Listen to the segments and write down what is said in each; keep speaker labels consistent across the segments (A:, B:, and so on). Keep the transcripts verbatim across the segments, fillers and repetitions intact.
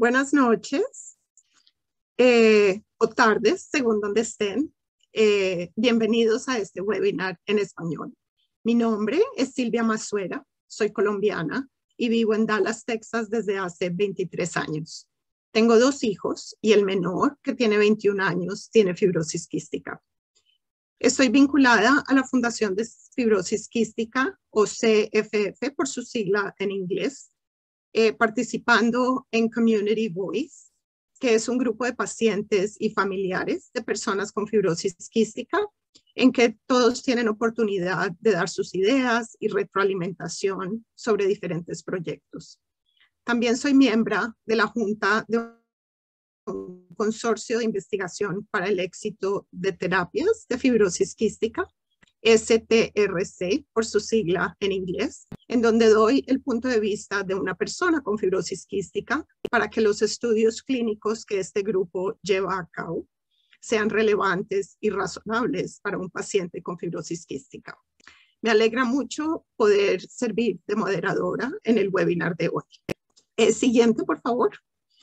A: Buenas noches eh, o tardes, según donde estén. Eh, bienvenidos a este webinar en español. Mi nombre es Silvia Masuera, soy colombiana y vivo en Dallas, Texas desde hace veintitrés años. Tengo dos hijos y el menor, que tiene veintiún años, tiene fibrosis quística. Estoy vinculada a la Fundación de Fibrosis Quística, o C F F por su sigla en inglés, eh, participando en Community Voice, que es un grupo de pacientes y familiares de personas con fibrosis quística, en que todos tienen oportunidad de dar sus ideas y retroalimentación sobre diferentes proyectos. También soy miembro de la Junta de un consorcio de investigación para el éxito de terapias de fibrosis quística, S T R C por su sigla en inglés, en donde doy el punto de vista de una persona con fibrosis quística para que los estudios clínicos que este grupo lleva a cabo sean relevantes y razonables para un paciente con fibrosis quística. Me alegra mucho poder servir de moderadora en el webinar de hoy. Eh, siguiente, por favor.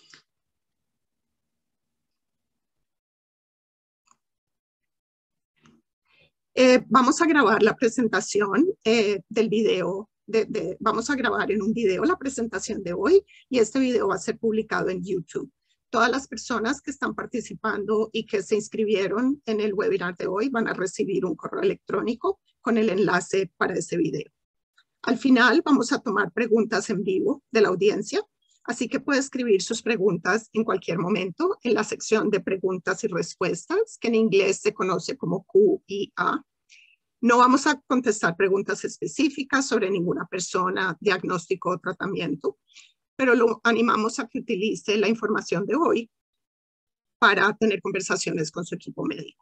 A: Eh, vamos a grabar la presentación eh, del video, de, de, vamos a grabar en un video la presentación de hoy y este video va a ser publicado en YouTube. Todas las personas que están participando y que se inscribieron en el webinar de hoy van a recibir un correo electrónico con el enlace para ese video. Al final vamos a tomar preguntas en vivo de la audiencia, así que puede escribir sus preguntas en cualquier momento en la sección de preguntas y respuestas, que en inglés se conoce como Q y A. No vamos a contestar preguntas específicas sobre ninguna persona, diagnóstico o tratamiento, pero lo animamos a que utilice la información de hoy para tener conversaciones con su equipo médico.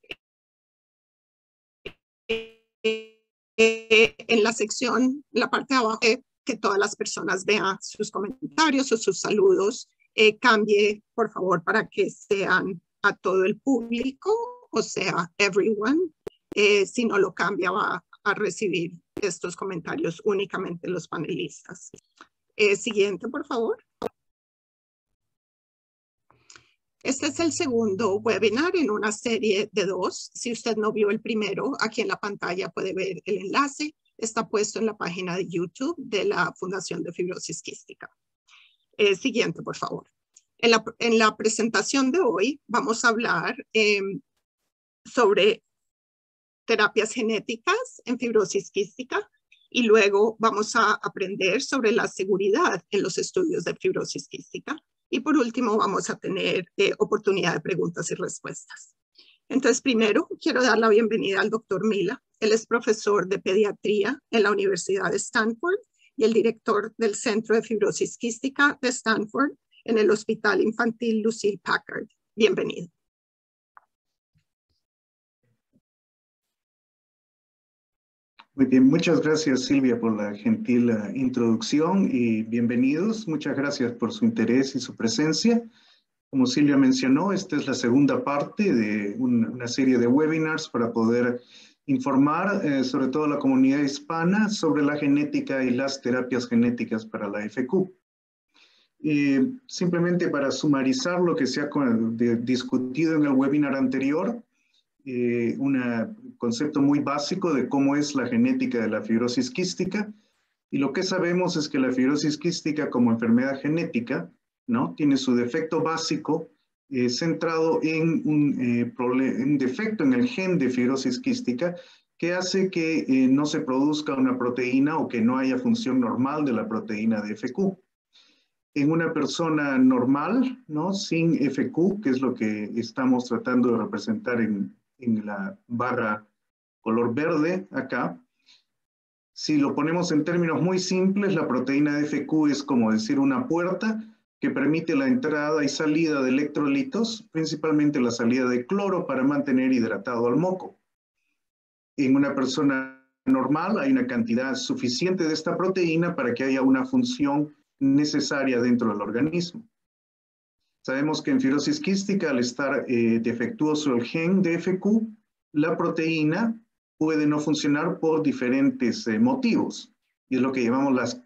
A: En la sección, en la parte de abajo, que todas las personas vean sus comentarios o sus saludos, eh, cambie, por favor, para que sean a todo el público, o sea, everyone. Eh, si no lo cambia, va a recibir estos comentarios únicamente los panelistas. Eh, siguiente, por favor. Este es el segundo webinar en una serie de dos. Si usted no vio el primero, aquí en la pantalla puede ver el enlace. Está puesto en la página de YouTube de la Fundación de Fibrosis Quística. Eh, siguiente, por favor. En la, en la presentación de hoy vamos a hablar eh, sobre terapias genéticas en fibrosis quística y luego vamos a aprender sobre la seguridad en los estudios de fibrosis quística y por último vamos a tener eh, oportunidad de preguntas y respuestas. Entonces, primero quiero dar la bienvenida al doctor Mila. Él es profesor de pediatría en la Universidad de Stanford y el director del Centro de Fibrosis Quística de Stanford en el Hospital Infantil Lucile Packard. Bienvenido.
B: Muy bien, muchas gracias Silvia por la gentil uh, introducción y bienvenidos. Muchas gracias por su interés y su presencia. Como Silvia mencionó, esta es la segunda parte de un, una serie de webinars para poder informar eh, sobre todo a la comunidad hispana sobre la genética y las terapias genéticas para la F Q. Eh, simplemente para sumarizar lo que se ha de, discutido en el webinar anterior, Eh, un concepto muy básico de cómo es la genética de la fibrosis quística. Y lo que sabemos es que la fibrosis quística como enfermedad genética, ¿no? Tiene su defecto básico eh, centrado en un, eh, un defecto en el gen de fibrosis quística que hace que eh, no se produzca una proteína o que no haya función normal de la proteína de F Q. En una persona normal, ¿no? Sin F Q, que es lo que estamos tratando de representar en, en la barra color verde acá, si lo ponemos en términos muy simples, la proteína de F Q es como decir una puerta que permite la entrada y salida de electrolitos, principalmente la salida de cloro para mantener hidratado al moco. En una persona normal hay una cantidad suficiente de esta proteína para que haya una función necesaria dentro del organismo. Sabemos que en fibrosis quística, al estar eh, defectuoso el gen de F Q, la proteína puede no funcionar por diferentes eh, motivos. Y es lo que llamamos las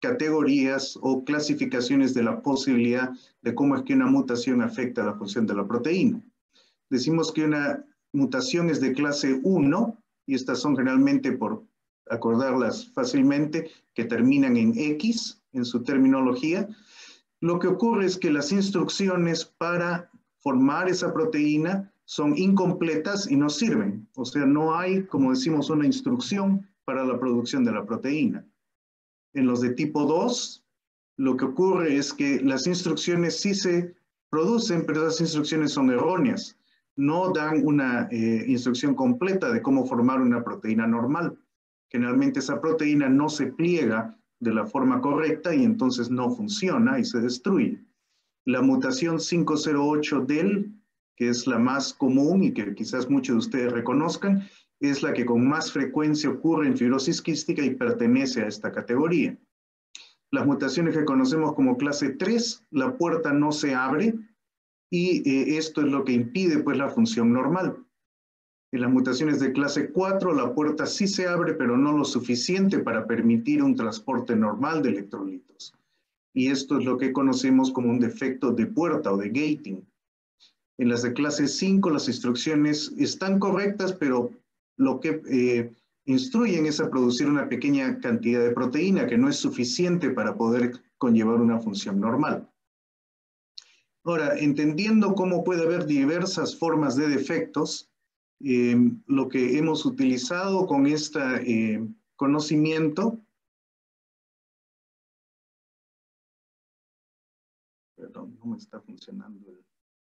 B: categorías o clasificaciones de la posibilidad de cómo es que una mutación afecta la función de la proteína. Decimos que una mutación es de clase uno, y estas son generalmente, por acordarlas fácilmente, que terminan en X en su terminología. Lo que ocurre es que las instrucciones para formar esa proteína son incompletas y no sirven. O sea, no hay, como decimos, una instrucción para la producción de la proteína. En los de tipo dos, lo que ocurre es que las instrucciones sí se producen, pero esas instrucciones son erróneas. No dan una eh, instrucción completa de cómo formar una proteína normal. Generalmente esa proteína no se pliega de la forma correcta y entonces no funciona y se destruye. La mutación cinco cero ocho D E L, que es la más común y que quizás muchos de ustedes reconozcan, es la que con más frecuencia ocurre en fibrosis quística y pertenece a esta categoría. Las mutaciones que conocemos como clase tres, la puerta no se abre y eh, esto es lo que impide pues la función normal. En las mutaciones de clase cuatro, la puerta sí se abre, pero no lo suficiente para permitir un transporte normal de electrolitos. Y esto es lo que conocemos como un defecto de puerta o de gating. En las de clase cinco, las instrucciones están correctas, pero lo que eh, instruyen es a producir una pequeña cantidad de proteína que no es suficiente para poder conllevar una función normal. Ahora, entendiendo cómo puede haber diversas formas de defectos, eh, lo que hemos utilizado con este eh, conocimiento, perdón, no me está funcionando el...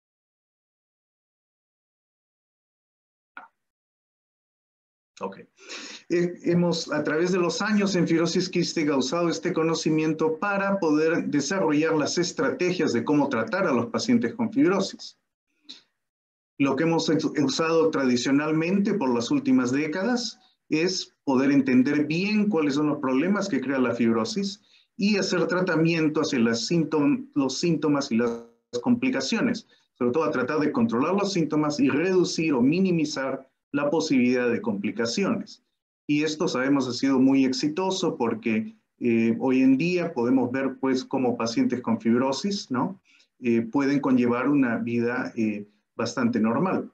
B: Ok. Eh, hemos, a través de los años en fibrosis quística, usado este conocimiento para poder desarrollar las estrategias de cómo tratar a los pacientes con fibrosis. Lo que hemos usado tradicionalmente por las últimas décadas es poder entender bien cuáles son los problemas que crea la fibrosis y hacer tratamiento hacia las síntomas, los síntomas y las complicaciones, sobre todo a tratar de controlar los síntomas y reducir o minimizar la posibilidad de complicaciones. Y esto sabemos ha sido muy exitoso porque eh, hoy en día podemos ver pues cómo pacientes con fibrosis, ¿no? Eh, pueden conllevar una vida eh, bastante normal.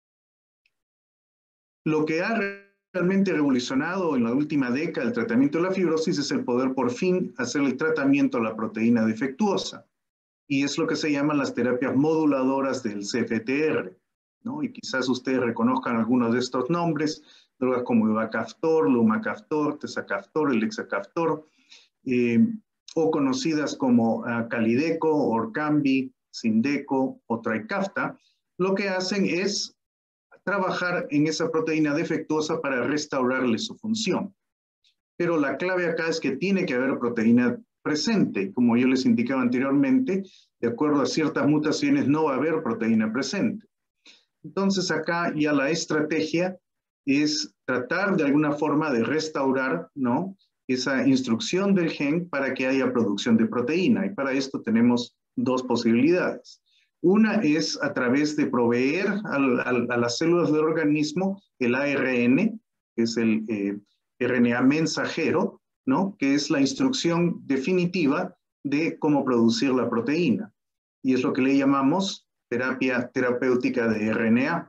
B: Lo que ha realmente revolucionado en la última década el tratamiento de la fibrosis es el poder por fin hacer el tratamiento a la proteína defectuosa. Y es lo que se llaman las terapias moduladoras del C F T R, ¿no? Y quizás ustedes reconozcan algunos de estos nombres, drogas como Ivacaftor, Lumacaftor, Tezacaftor, Elexacaftor, eh, o conocidas como uh, Calideco, Orkambi, Symdeco o Trikafta, lo que hacen es trabajar en esa proteína defectuosa para restaurarle su función. Pero la clave acá es que tiene que haber proteína presente. Como yo les indicaba anteriormente, de acuerdo a ciertas mutaciones no va a haber proteína presente. Entonces acá ya la estrategia es tratar de alguna forma de restaurar, ¿no?, esa instrucción del gen para que haya producción de proteína. Y para esto tenemos dos posibilidades. Una es a través de proveer al, al, a las células del organismo el A R N, que es el eh, R N A mensajero, ¿no?, que es la instrucción definitiva de cómo producir la proteína. Y es lo que le llamamos terapia terapéutica de R N A.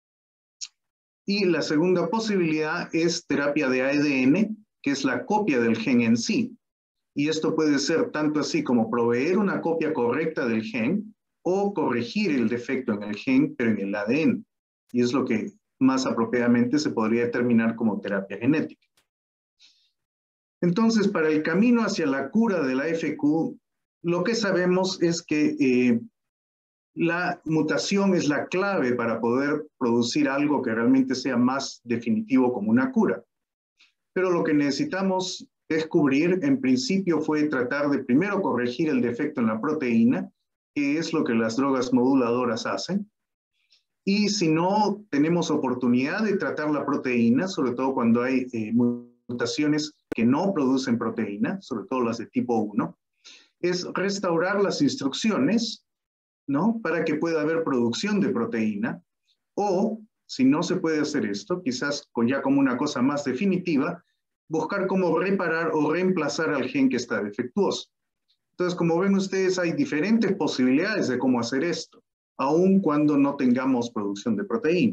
B: Y la segunda posibilidad es terapia de A D N, que es la copia del gen en sí. Y esto puede ser tanto así como proveer una copia correcta del gen o corregir el defecto en el gen, pero en el A D N. Y es lo que más apropiadamente se podría determinar como terapia genética. Entonces, para el camino hacia la cura de la F Q, lo que sabemos es que eh, la mutación es la clave para poder producir algo que realmente sea más definitivo como una cura. Pero lo que necesitamos descubrir en principio fue tratar de primero corregir el defecto en la proteína, que es lo que las drogas moduladoras hacen. Y si no tenemos oportunidad de tratar la proteína, sobre todo cuando hay eh, mutaciones que no producen proteína, sobre todo las de tipo uno, es restaurar las instrucciones, ¿no?, para que pueda haber producción de proteína. O, si no se puede hacer esto, quizás con ya como una cosa más definitiva, buscar cómo reparar o reemplazar al gen que está defectuoso. Entonces, como ven ustedes, hay diferentes posibilidades de cómo hacer esto, aun cuando no tengamos producción de proteína.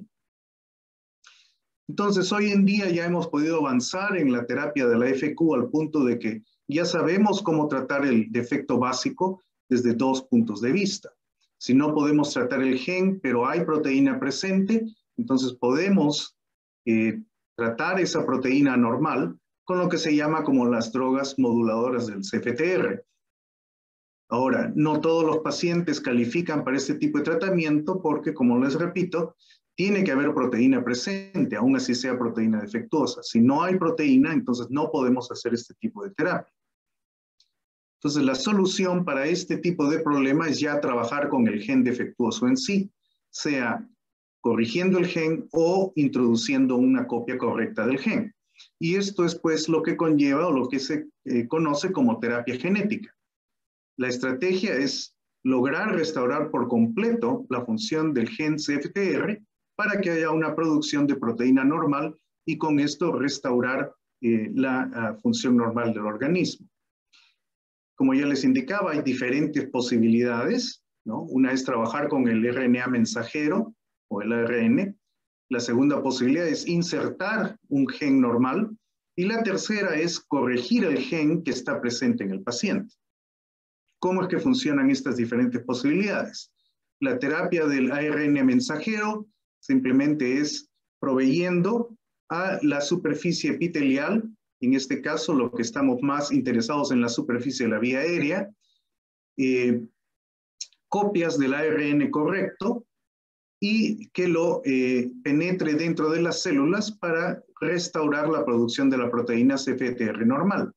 B: Entonces, hoy en día ya hemos podido avanzar en la terapia de la F Q al punto de que ya sabemos cómo tratar el defecto básico desde dos puntos de vista. Si no podemos tratar el gen, pero hay proteína presente, entonces podemos eh, tratar esa proteína anormal con lo que se llama como las drogas moduladoras del C F T R. Ahora, no todos los pacientes califican para este tipo de tratamiento porque, como les repito, tiene que haber proteína presente, aún así sea proteína defectuosa. Si no hay proteína, entonces no podemos hacer este tipo de terapia. Entonces, la solución para este tipo de problema es ya trabajar con el gen defectuoso en sí, sea corrigiendo el gen o introduciendo una copia correcta del gen. Y esto es pues lo que conlleva o lo que se eh, conoce como terapia genética. La estrategia es lograr restaurar por completo la función del gen C F T R para que haya una producción de proteína normal y con esto restaurar eh, la uh, función normal del organismo. Como ya les indicaba, hay diferentes posibilidades, ¿no? Una es trabajar con el R N A mensajero o el A R N. La segunda posibilidad es insertar un gen normal. Y la tercera es corregir el gen que está presente en el paciente. ¿Cómo es que funcionan estas diferentes posibilidades? La terapia del A R N mensajero simplemente es proveyendo a la superficie epitelial, en este caso lo que estamos más interesados en la superficie de la vía aérea, eh, copias del A R N correcto y que lo eh, penetre dentro de las células para restaurar la producción de la proteína C F T R normal.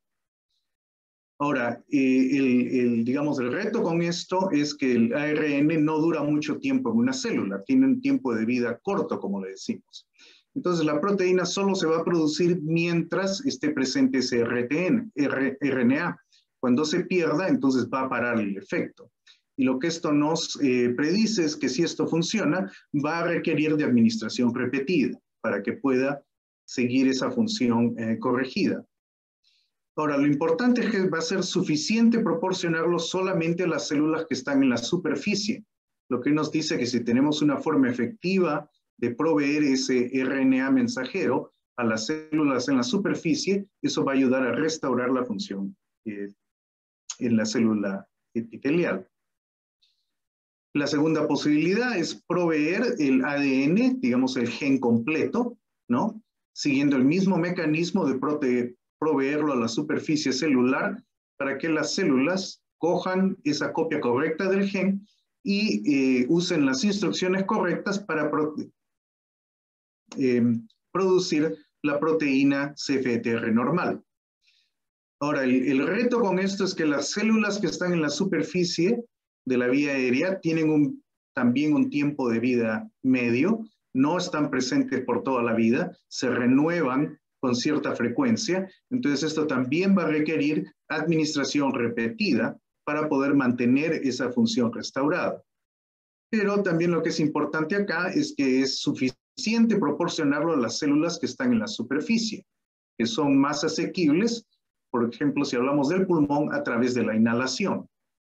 B: Ahora, eh, el, el, digamos, el reto con esto es que el A R N no dura mucho tiempo en una célula, tiene un tiempo de vida corto, como le decimos. Entonces, la proteína solo se va a producir mientras esté presente ese R N A. Cuando se pierda, entonces va a parar el efecto. Y lo que esto nos eh, predice es que si esto funciona, va a requerir de administración repetida para que pueda seguir esa función eh, corregida. Ahora, lo importante es que va a ser suficiente proporcionarlo solamente a las células que están en la superficie, lo que nos dice que si tenemos una forma efectiva de proveer ese R N A mensajero a las células en la superficie, eso va a ayudar a restaurar la función eh, en la célula epitelial. La segunda posibilidad es proveer el A D N, digamos el gen completo, ¿no? Siguiendo el mismo mecanismo de proteger proveerlo a la superficie celular para que las células cojan esa copia correcta del gen y eh, usen las instrucciones correctas para pro eh, producir la proteína C F T R normal. Ahora, el, el reto con esto es que las células que están en la superficie de la vía aérea tienen un, también un tiempo de vida medio, no están presentes por toda la vida, se renuevan con cierta frecuencia, entonces esto también va a requerir administración repetida para poder mantener esa función restaurada. Pero también lo que es importante acá es que es suficiente proporcionarlo a las células que están en la superficie, que son más asequibles, por ejemplo, si hablamos del pulmón, a través de la inhalación.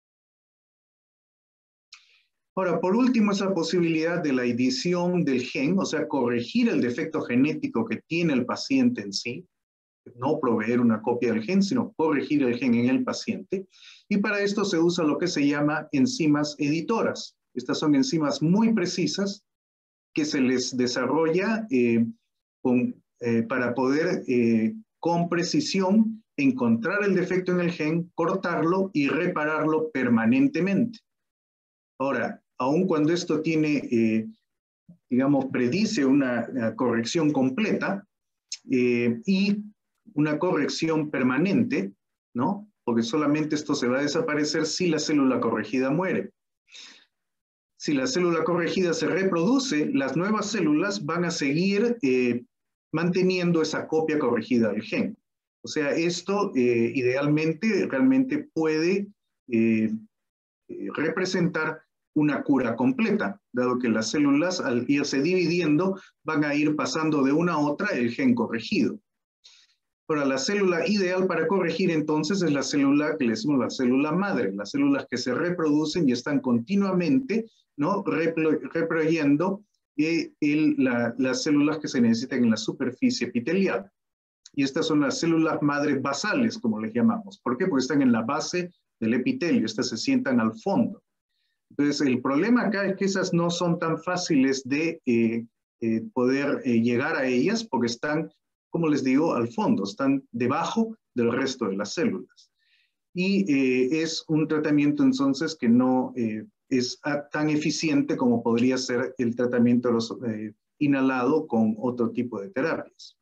B: Ahora, por último, es la posibilidad de la edición del gen, o sea, corregir el defecto genético que tiene el paciente en sí, no proveer una copia del gen, sino corregir el gen en el paciente. Y para esto se usa lo que se llama enzimas editoras. Estas son enzimas muy precisas que se les desarrolla eh, con, eh, para poder eh, con precisión encontrar el defecto en el gen, cortarlo y repararlo permanentemente. Ahora, aun cuando esto tiene, eh, digamos, predice una, una corrección completa eh, y una corrección permanente, ¿no? Porque solamente esto se va a desaparecer si la célula corregida muere. Si la célula corregida se reproduce, las nuevas células van a seguir eh, manteniendo esa copia corregida del gen. O sea, esto eh, idealmente realmente puede eh, representar una cura completa, dado que las células al irse dividiendo van a ir pasando de una a otra el gen corregido. Ahora, la célula ideal para corregir entonces es la célula que le decimos la célula madre, las células que se reproducen y están continuamente, ¿no?, reproduciendo eh, el, la, las células que se necesitan en la superficie epitelial. Y estas son las células madres basales, como les llamamos. ¿Por qué? Porque están en la base del epitelio, estas se sientan al fondo. Entonces, el problema acá es que esas no son tan fáciles de eh, eh, poder eh, llegar a ellas porque están, como les digo, al fondo, están debajo del resto de las células. Y eh, es un tratamiento entonces que no eh, es tan eficiente como podría ser el tratamiento los, eh, inhalado con otro tipo de terapias.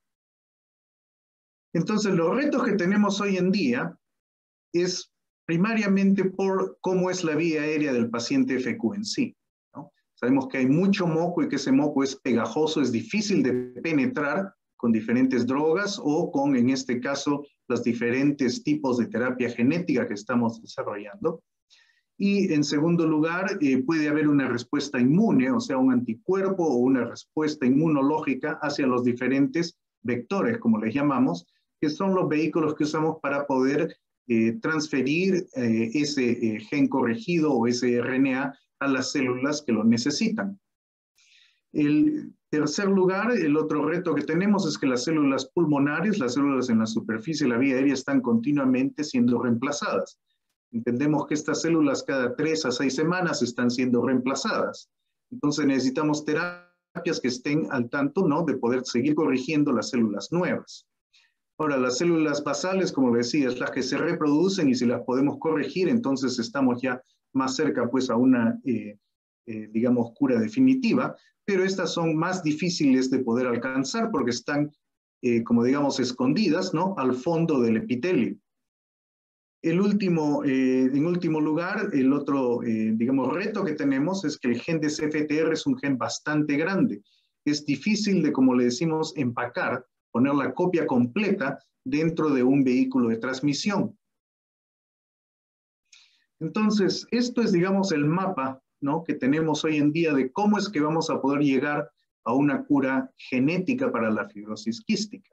B: Entonces, los retos que tenemos hoy en día es primariamente por cómo es la vía aérea del paciente F Q en sí, ¿no? Sabemos que hay mucho moco y que ese moco es pegajoso, es difícil de penetrar con diferentes drogas o con, en este caso, los diferentes tipos de terapia genética que estamos desarrollando. Y en segundo lugar, eh, puede haber una respuesta inmune, o sea, un anticuerpo o una respuesta inmunológica hacia los diferentes vectores, como les llamamos, que son los vehículos que usamos para poder eh, transferir eh, ese eh, gen corregido o ese R N A a las células que lo necesitan. En tercer lugar, el otro reto que tenemos es que las células pulmonares, las células en la superficie de la vía aérea, están continuamente siendo reemplazadas. Entendemos que estas células cada tres a seis semanas están siendo reemplazadas. Entonces necesitamos terapias que estén al tanto, ¿no?, de poder seguir corrigiendo las células nuevas. Ahora, las células basales, como decía, es las que se reproducen y si las podemos corregir, entonces estamos ya más cerca pues a una, eh, eh, digamos, cura definitiva, pero estas son más difíciles de poder alcanzar porque están, eh, como digamos, escondidas, ¿no?, al fondo del epitelio. El último, eh, en último lugar, el otro, eh, digamos, reto que tenemos es que el gen de C F T R es un gen bastante grande. Es difícil de, como le decimos, empacar, poner la copia completa dentro de un vehículo de transmisión. Entonces, esto es, digamos, el mapa, ¿no?, que tenemos hoy en día de cómo es que vamos a poder llegar a una cura genética para la fibrosis quística.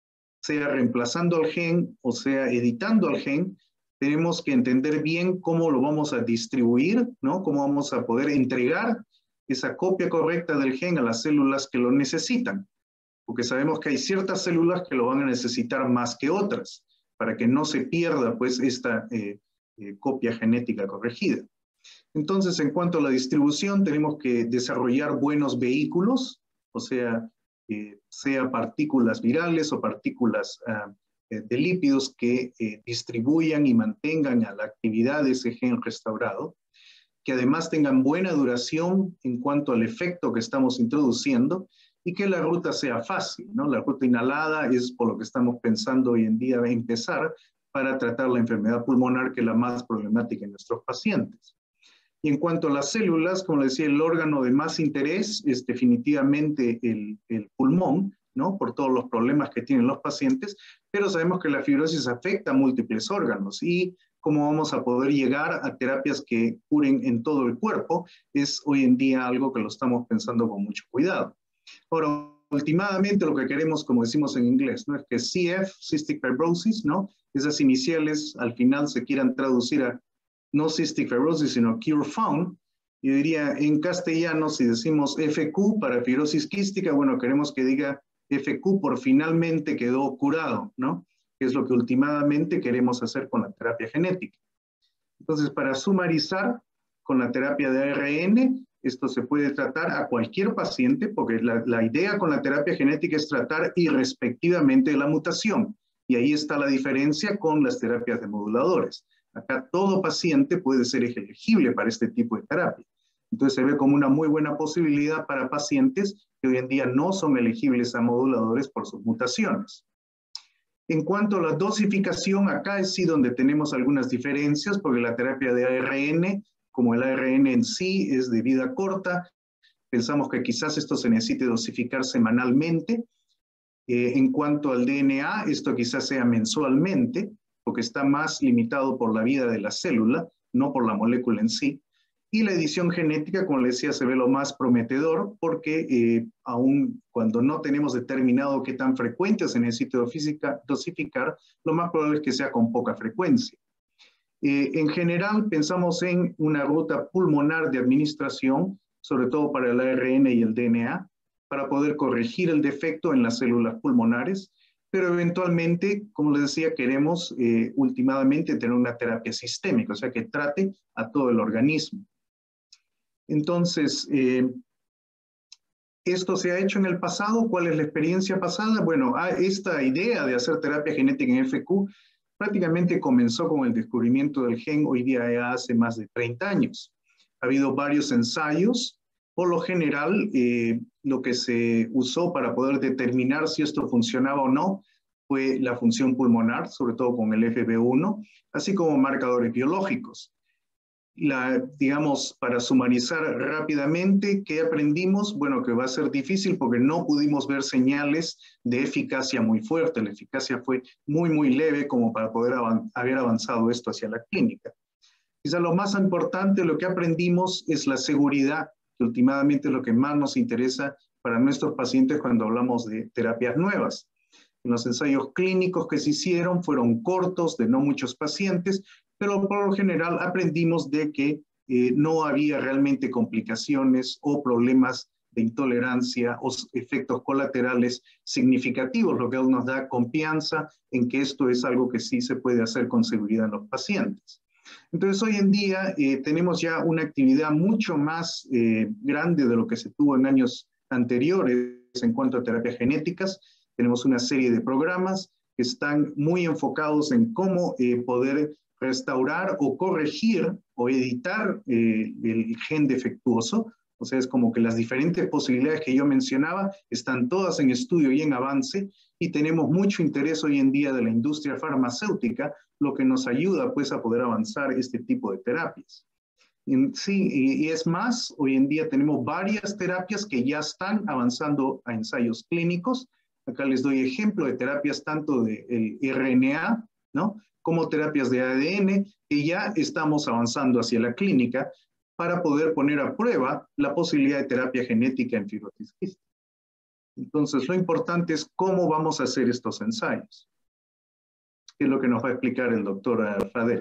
B: Sea reemplazando al gen o sea editando al gen, tenemos que entender bien cómo lo vamos a distribuir, ¿no?, cómo vamos a poder entregar esa copia correcta del gen a las células que lo necesitan, porque sabemos que hay ciertas células que lo van a necesitar más que otras, para que no se pierda pues esta eh, eh, copia genética corregida. Entonces, en cuanto a la distribución, tenemos que desarrollar buenos vehículos, o sea, eh, sea partículas virales o partículas uh, de lípidos que eh, distribuyan y mantengan a la actividad de ese gen restaurado, que además tengan buena duración en cuanto al efecto que estamos introduciendo y que la ruta sea fácil, ¿no? La ruta inhalada es por lo que estamos pensando hoy en día empezar para tratar la enfermedad pulmonar, que es la más problemática en nuestros pacientes. Y en cuanto a las células, como les decía, el órgano de más interés es definitivamente el, el pulmón, ¿no?, por todos los problemas que tienen los pacientes, pero sabemos que la fibrosis afecta a múltiples órganos y cómo vamos a poder llegar a terapias que curen en todo el cuerpo es hoy en día algo que lo estamos pensando con mucho cuidado. Ahora, últimamente lo que queremos, como decimos en inglés, ¿no?, es que C F, Cystic Fibrosis, ¿no?, esas iniciales al final se quieran traducir a no Cystic Fibrosis, sino Cure Found. Yo diría en castellano, si decimos F Q para fibrosis quística, bueno, queremos que diga F Q por finalmente quedó curado, ¿no?, que es lo que últimamente queremos hacer con la terapia genética. Entonces, para sumarizar, con la terapia de A R N, esto se puede tratar a cualquier paciente, porque la, la idea con la terapia genética es tratar irrespectivamente de la mutación, y ahí está la diferencia con las terapias de moduladores. Acá todo paciente puede ser elegible para este tipo de terapia. Entonces se ve como una muy buena posibilidad para pacientes que hoy en día no son elegibles a moduladores por sus mutaciones. En cuanto a la dosificación, acá es sí donde tenemos algunas diferencias, porque la terapia de A R N, como el A R N en sí es de vida corta, pensamos que quizás esto se necesite dosificar semanalmente. Eh, en cuanto al D N A, esto quizás sea mensualmente, porque está más limitado por la vida de la célula, no por la molécula en sí. Y la edición genética, como les decía, se ve lo más prometedor porque eh, aun cuando no tenemos determinado qué tan frecuente se necesita dosificar, lo más probable es que sea con poca frecuencia. Eh, en general, pensamos en una ruta pulmonar de administración, sobre todo para el A R N y el D N A, para poder corregir el defecto en las células pulmonares, pero eventualmente, como les decía, queremos eh, últimamente tener una terapia sistémica, o sea, que trate a todo el organismo. Entonces, eh, ¿esto se ha hecho en el pasado? ¿Cuál es la experiencia pasada? Bueno, esta idea de hacer terapia genética en F Q prácticamente comenzó con el descubrimiento del gen hoy día ya hace más de treinta años. Ha habido varios ensayos. Por lo general, eh, lo que se usó para poder determinar si esto funcionaba o no fue la función pulmonar, sobre todo con el F B uno, así como marcadores biológicos. La, digamos, para sumarizar rápidamente, ¿qué aprendimos? Bueno, que va a ser difícil porque no pudimos ver señales de eficacia muy fuerte. La eficacia fue muy, muy leve como para poder avan- haber avanzado esto hacia la clínica. Quizá lo más importante, lo que aprendimos es la seguridad, que últimamente es lo que más nos interesa para nuestros pacientes cuando hablamos de terapias nuevas. En los ensayos clínicos que se hicieron fueron cortos, de no muchos pacientes, pero por lo general aprendimos de que eh, no había realmente complicaciones o problemas de intolerancia o efectos colaterales significativos, lo que nos da confianza en que esto es algo que sí se puede hacer con seguridad en los pacientes. Entonces, hoy en día eh, tenemos ya una actividad mucho más eh, grande de lo que se tuvo en años anteriores en cuanto a terapias genéticas. Tenemos una serie de programas que están muy enfocados en cómo eh, poder restaurar o corregir o editar eh, el gen defectuoso. O sea, es como que las diferentes posibilidades que yo mencionaba están todas en estudio y en avance, y tenemos mucho interés hoy en día de la industria farmacéutica, lo que nos ayuda pues a poder avanzar este tipo de terapias. Sí, y es más, hoy en día tenemos varias terapias que ya están avanzando a ensayos clínicos. Acá les doy ejemplo de terapias tanto de R N A, ¿no?, como terapias de A D N, que ya estamos avanzando hacia la clínica para poder poner a prueba la posibilidad de terapia genética en fibrosis quística. Entonces, lo importante es cómo vamos a hacer estos ensayos, que es lo que nos va a explicar el doctor Fadel.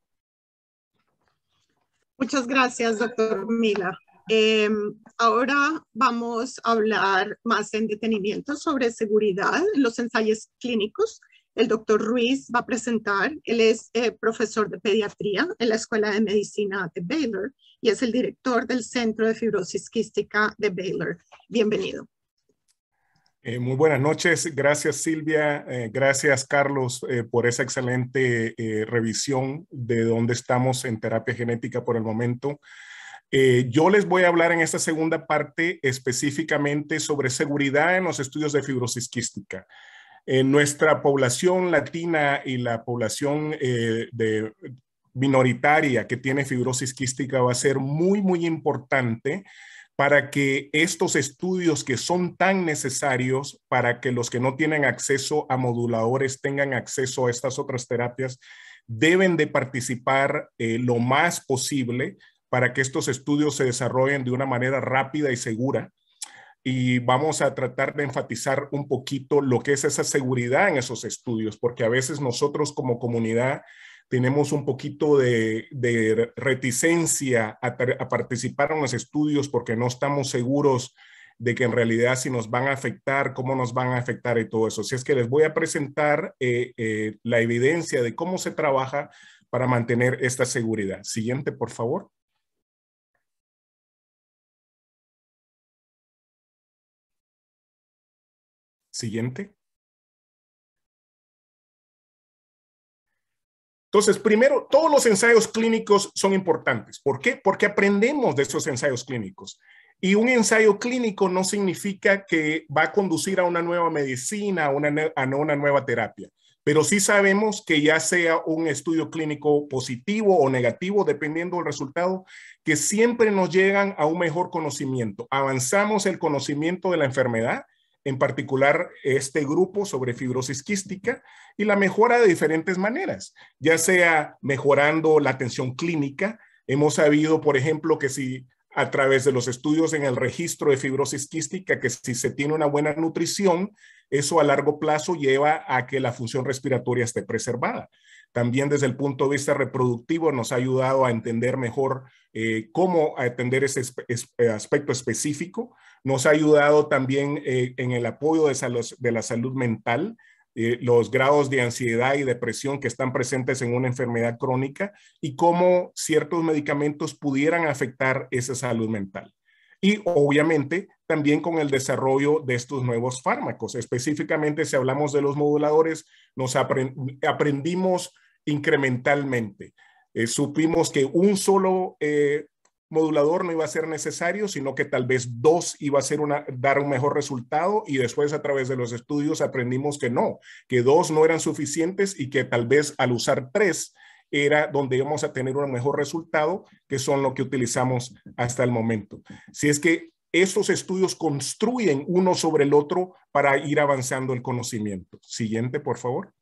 A: Muchas gracias, doctor Mila. Eh, ahora vamos a hablar más en detenimiento sobre seguridad en los ensayos clínicos. El doctor Ruiz va a presentar. Él es eh, profesor de pediatría en la Escuela de Medicina de Baylor y es el director del Centro de Fibrosis Quística de Baylor. Bienvenido.
C: Eh, muy buenas noches. Gracias, Silvia. Eh, gracias, Carlos, eh, por esa excelente eh, revisión de dónde estamos en terapia genética por el momento. Eh, yo les voy a hablar en esta segunda parte específicamente sobre seguridad en los estudios de fibrosis quística. En nuestra población latina y la población eh, de, minoritaria que tiene fibrosis quística va a ser muy, muy importante para que estos estudios que son tan necesarios para que los que no tienen acceso a moduladores tengan acceso a estas otras terapias, deben de participar eh, lo más posible para que estos estudios se desarrollen de una manera rápida y segura. Y vamos a tratar de enfatizar un poquito lo que es esa seguridad en esos estudios, porque a veces nosotros como comunidad tenemos un poquito de, de reticencia a, a participar en los estudios porque no estamos seguros de que en realidad si nos van a afectar, cómo nos van a afectar y todo eso. Así es que les voy a presentar eh, eh, la evidencia de cómo se trabaja para mantener esta seguridad. Siguiente, por favor. Siguiente. Entonces, primero, todos los ensayos clínicos son importantes. ¿Por qué? Porque aprendemos de esos ensayos clínicos. Y un ensayo clínico no significa que va a conducir a una nueva medicina, a una, a una nueva terapia. Pero sí sabemos que ya sea un estudio clínico positivo o negativo, dependiendo del resultado, que siempre nos llegan a un mejor conocimiento. Avanzamos el conocimiento de la enfermedad, en particular este grupo sobre fibrosis quística, y la mejora de diferentes maneras, ya sea mejorando la atención clínica, Hemos sabido, por ejemplo, que si a través de los estudios en el registro de fibrosis quística, que si se tiene una buena nutrición, eso a largo plazo lleva a que la función respiratoria esté preservada. También desde el punto de vista reproductivo nos ha ayudado a entender mejor eh, cómo atender ese espe aspecto específico. Nos ha ayudado también eh, en el apoyo de, salud, de la salud mental, eh, los grados de ansiedad y depresión que están presentes en una enfermedad crónica y cómo ciertos medicamentos pudieran afectar esa salud mental. Y obviamente también con el desarrollo de estos nuevos fármacos. Específicamente, si hablamos de los moduladores, nos aprend aprendimos incrementalmente. Eh, supimos que un solo eh, modulador no iba a ser necesario, sino que tal vez dos iba a ser una, dar un mejor resultado, y después a través de los estudios aprendimos que no, que dos no eran suficientes y que tal vez al usar tres era donde íbamos a tener un mejor resultado, que son lo que utilizamos hasta el momento. Si es que estos estudios construyen uno sobre el otro para ir avanzando el conocimiento. Siguiente, por favor.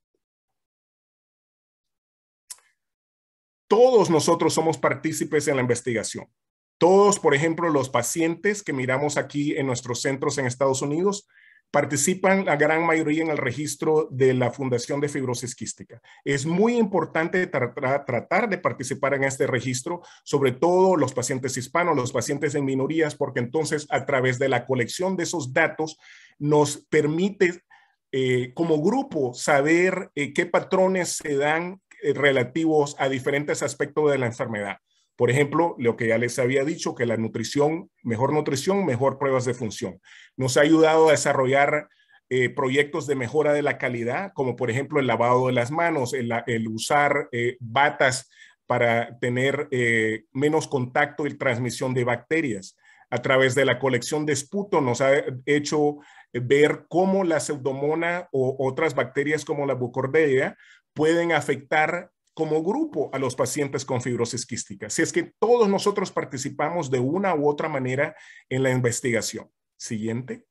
C: Todos nosotros somos partícipes en la investigación. Todos, por ejemplo, los pacientes que miramos aquí en nuestros centros en Estados Unidos, participan la gran mayoría en el registro de la Fundación de Fibrosis Quística. Es muy importante tra tra tratar de participar en este registro, sobre todo los pacientes hispanos, los pacientes en minorías, porque entonces a través de la colección de esos datos nos permite eh, como grupo saber eh, qué patrones se dan eh, relativos a diferentes aspectos de la enfermedad. Por ejemplo, lo que ya les había dicho, que la nutrición, mejor nutrición, mejor pruebas de función. Nos ha ayudado a desarrollar eh, proyectos de mejora de la calidad, como por ejemplo el lavado de las manos, el, el usar eh, batas para tener eh, menos contacto y transmisión de bacterias. A través de la colección de esputo nos ha hecho ver cómo la pseudomonas o otras bacterias como la Burkholderia pueden afectar como grupo a los pacientes con fibrosis quística. Si es que todos nosotros participamos de una u otra manera en la investigación. Siguiente.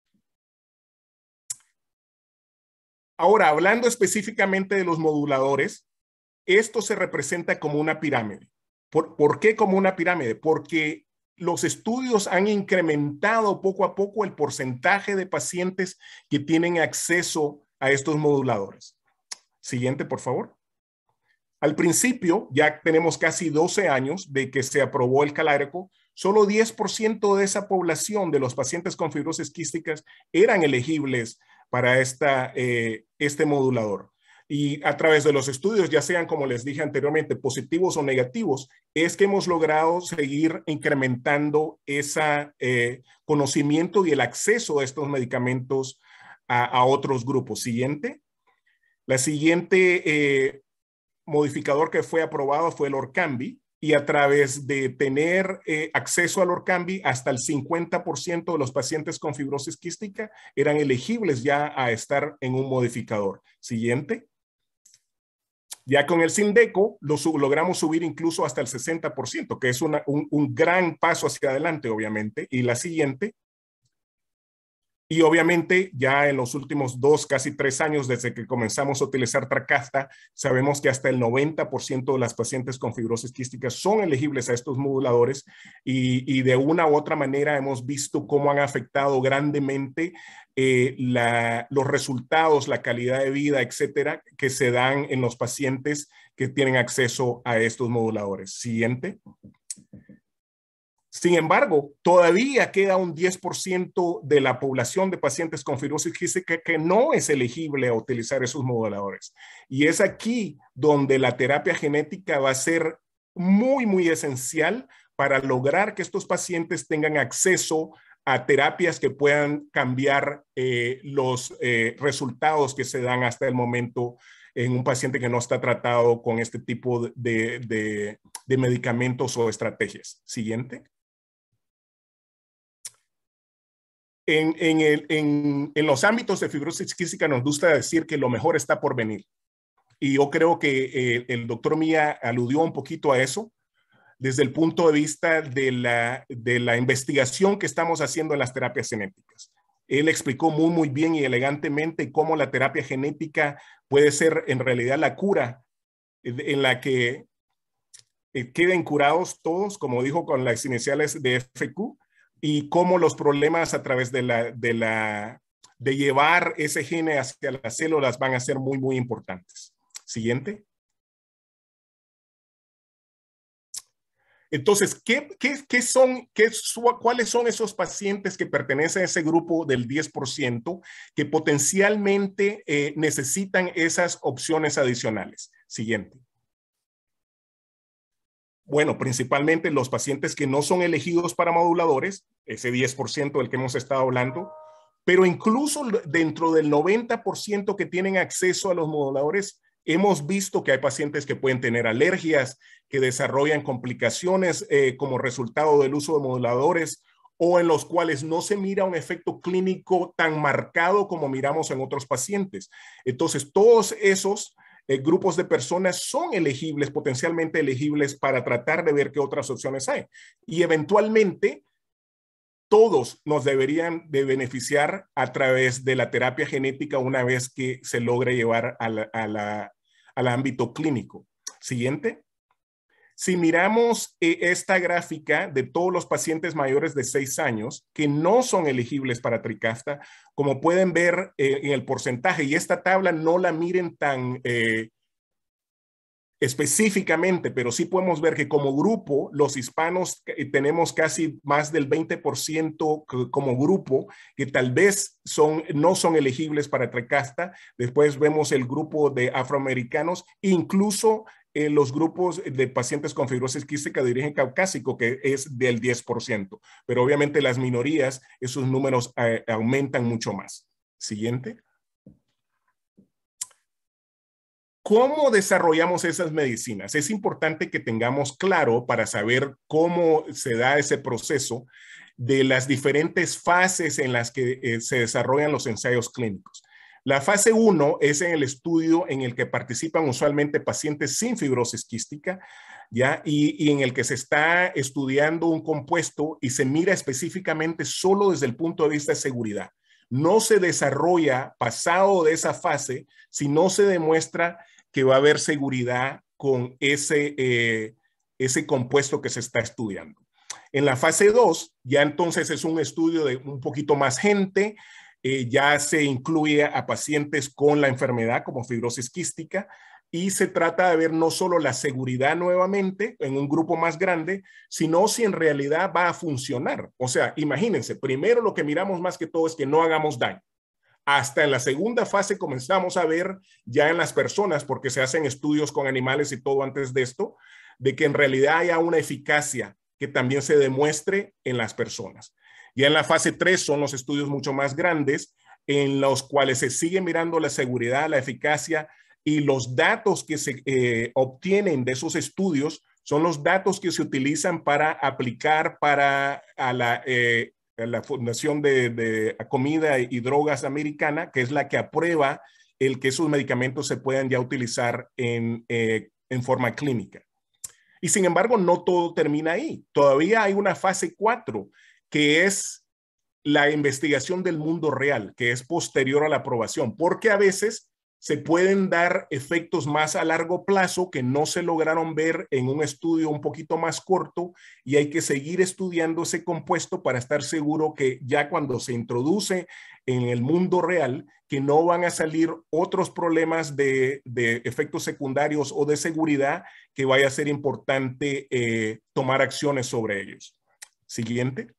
C: Ahora, hablando específicamente de los moduladores, esto se representa como una pirámide. ¿Por, ¿por qué como una pirámide? Porque los estudios han incrementado poco a poco el porcentaje de pacientes que tienen acceso a estos moduladores. Siguiente, por favor. Al principio, ya tenemos casi doce años de que se aprobó el Calareco, solo diez por ciento de esa población de los pacientes con fibrosis quísticas eran elegibles para esta, eh, este modulador. Y a través de los estudios, ya sean, como les dije anteriormente, positivos o negativos, es que hemos logrado seguir incrementando ese eh, conocimiento y el acceso a estos medicamentos a, a otros grupos. Siguiente. La siguiente eh, modificador que fue aprobado fue el Orkambi, y a través de tener eh, acceso al Orkambi, hasta el cincuenta por ciento de los pacientes con fibrosis quística eran elegibles ya a estar en un modificador. Siguiente. Ya con el Symdeko lo sub, logramos subir incluso hasta el sesenta por ciento, que es una, un, un gran paso hacia adelante, obviamente. Y la siguiente. Y obviamente ya en los últimos dos, casi tres años desde que comenzamos a utilizar Tracasta, sabemos que hasta el noventa por ciento de las pacientes con fibrosis quística son elegibles a estos moduladores, y, y de una u otra manera hemos visto cómo han afectado grandemente eh, la, los resultados, la calidad de vida, etcétera, que se dan en los pacientes que tienen acceso a estos moduladores. Siguiente. Sin embargo, todavía queda un diez por ciento de la población de pacientes con fibrosis quística que no es elegible a utilizar esos moduladores. Y es aquí donde la terapia genética va a ser muy, muy esencial para lograr que estos pacientes tengan acceso a terapias que puedan cambiar eh, los eh, resultados que se dan hasta el momento en un paciente que no está tratado con este tipo de, de, de medicamentos o estrategias. Siguiente. En, en, el, en, en los ámbitos de fibrosis quística nos gusta decir que lo mejor está por venir. Y yo creo que eh, el doctor Mía aludió un poquito a eso desde el punto de vista de la, de la investigación que estamos haciendo en las terapias genéticas. Él explicó muy, muy bien y elegantemente cómo la terapia genética puede ser en realidad la cura en la que eh, queden curados todos, como dijo, con las iniciales de F Q, y cómo los problemas a través de, la, de, la, de llevar ese gene hacia las células van a ser muy, muy importantes. Siguiente. Entonces, ¿qué, qué, qué son, qué, ¿cuáles son esos pacientes que pertenecen a ese grupo del diez por ciento que potencialmente eh, necesitan esas opciones adicionales? Siguiente. Bueno, principalmente los pacientes que no son elegidos para moduladores, ese diez por ciento del que hemos estado hablando, pero incluso dentro del noventa por ciento que tienen acceso a los moduladores, hemos visto que hay pacientes que pueden tener alergias, que desarrollan complicaciones eh, como resultado del uso de moduladores, o en los cuales no se mira un efecto clínico tan marcado como miramos en otros pacientes. Entonces, todos esos eh, grupos de personas son elegibles, potencialmente elegibles, para tratar de ver qué otras opciones hay. Y eventualmente, todos nos deberían de beneficiar a través de la terapia genética una vez que se logre llevar a la, a la, al ámbito clínico. Siguiente. Si miramos eh, esta gráfica de todos los pacientes mayores de seis años que no son elegibles para Trikafta, como pueden ver eh, en el porcentaje, y esta tabla no la miren tan eh, específicamente, pero sí podemos ver que como grupo, los hispanos tenemos casi más del veinte por ciento como grupo que tal vez son, no son elegibles para Trikafta. Después vemos el grupo de afroamericanos, incluso eh, los grupos de pacientes con fibrosis quística de origen caucásico, que es del diez por ciento. Pero obviamente las minorías, esos números eh, aumentan mucho más. Siguiente. ¿Cómo desarrollamos esas medicinas? Es importante que tengamos claro para saber cómo se da ese proceso de las diferentes fases en las que eh, se desarrollan los ensayos clínicos. La fase uno es en el estudio en el que participan usualmente pacientes sin fibrosis quística, ¿ya? Y, y en el que se está estudiando un compuesto y se mira específicamente solo desde el punto de vista de seguridad. No se desarrolla pasado de esa fase si no se demuestra que va a haber seguridad con ese, eh, ese compuesto que se está estudiando. En la fase dos, ya entonces es un estudio de un poquito más gente, eh, ya se incluye a pacientes con la enfermedad como fibrosis quística, y se trata de ver no solo la seguridad nuevamente en un grupo más grande, sino si en realidad va a funcionar. O sea, imagínense, primero lo que miramos más que todo es que no hagamos daño. Hasta en la segunda fase comenzamos a ver ya en las personas, porque se hacen estudios con animales y todo antes de esto, de que en realidad haya una eficacia que también se demuestre en las personas. Ya en la fase tres son los estudios mucho más grandes, en los cuales se sigue mirando la seguridad, la eficacia, y los datos que se eh, obtienen de esos estudios son los datos que se utilizan para aplicar para a la... Eh, la Fundación de, de Comida y Drogas Americana, que es la que aprueba el que esos medicamentos se puedan ya utilizar en, eh, en forma clínica. Y sin embargo, no todo termina ahí. Todavía hay una fase cuatro, que es la investigación del mundo real, que es posterior a la aprobación, porque a veces se pueden dar efectos más a largo plazo que no se lograron ver en un estudio un poquito más corto, y hay que seguir estudiando ese compuesto para estar seguro que ya cuando se introduce en el mundo real, que no van a salir otros problemas de, de efectos secundarios o de seguridad que vaya a ser importante eh, tomar acciones sobre ellos. Siguiente.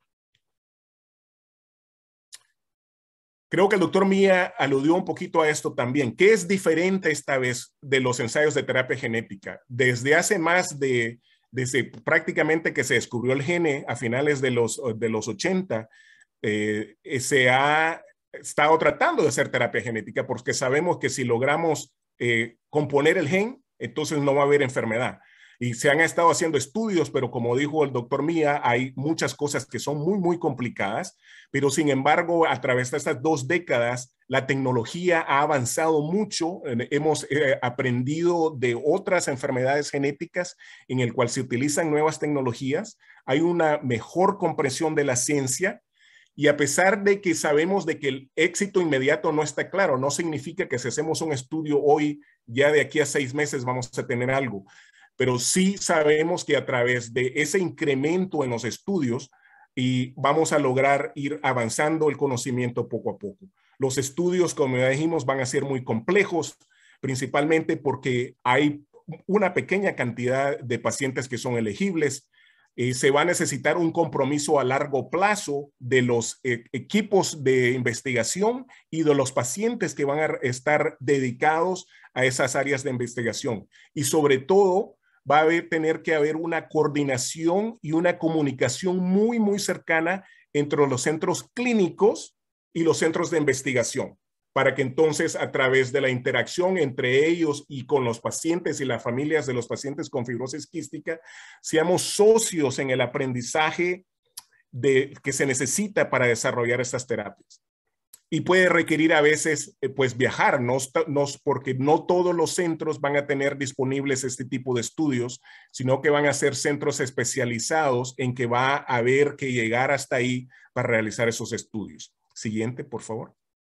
C: Creo que el doctor Mía aludió un poquito a esto también. ¿Qué es diferente esta vez de los ensayos de terapia genética? Desde hace más de, desde prácticamente que se descubrió el gene a finales de los, de los ochenta, eh, se ha estado tratando de hacer terapia genética porque sabemos que si logramos eh, componer el gen, entonces no va a haber enfermedad. Y se han estado haciendo estudios, pero como dijo el doctor Mía, hay muchas cosas que son muy, muy complicadas. Pero sin embargo, a través de estas dos décadas, la tecnología ha avanzado mucho. Hemos eh, aprendido de otras enfermedades genéticas en el cual se utilizan nuevas tecnologías. Hay una mejor comprensión de la ciencia. Y a pesar de que sabemos de que el éxito inmediato no está claro, no significa que si hacemos un estudio hoy, ya de aquí a seis meses vamos a tener algo. pero sí sabemos que a través de ese incremento en los estudios y vamos a lograr ir avanzando el conocimiento poco a poco. Los estudios, como ya dijimos, van a ser muy complejos, principalmente porque hay una pequeña cantidad de pacientes que son elegibles. Eh, se va a necesitar un compromiso a largo plazo de los eh, equipos de investigación y de los pacientes que van a estar dedicados a esas áreas de investigación. Y sobre todo, va a haber, tener que haber una coordinación y una comunicación muy, muy cercana entre los centros clínicos y los centros de investigación, para que entonces a través de la interacción entre ellos y con los pacientes y las familias de los pacientes con fibrosis quística, seamos socios en el aprendizaje de, que se necesita para desarrollar estas terapias. Y puede requerir a veces eh, pues viajar, no, no, porque no todos los centros van a tener disponibles este tipo de estudios, sino que van a ser centros especializados en que va a haber que llegar hasta ahí para realizar esos estudios. Siguiente, por favor.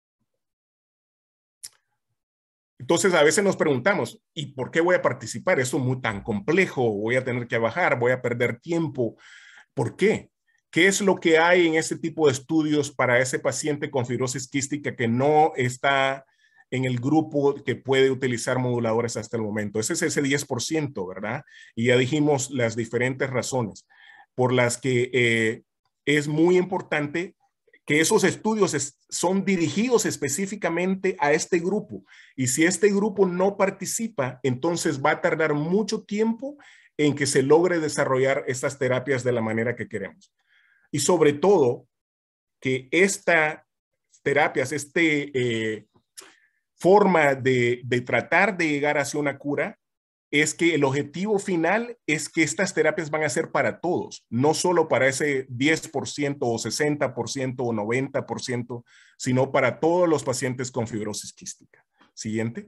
C: Entonces, a veces nos preguntamos, ¿y por qué voy a participar? Eso es muy tan complejo, voy a tener que bajar, voy a perder tiempo. ¿Por qué? ¿Qué es lo que hay en ese tipo de estudios para ese paciente con fibrosis quística que no está en el grupo que puede utilizar moduladores hasta el momento? Ese es ese diez por ciento, ¿verdad? Y ya dijimos las diferentes razones por las que eh, es muy importante que esos estudios es, son dirigidos específicamente a este grupo. Y si este grupo no participa, entonces va a tardar mucho tiempo en que se logre desarrollar estas terapias de la manera que queremos. Y sobre todo, que estas terapias, esta eh, forma de, de tratar de llegar hacia una cura, es que el objetivo final es que estas terapias van a ser para todos, no solo para ese diez por ciento o sesenta por ciento o noventa por ciento, sino para todos los pacientes con fibrosis quística. Siguiente.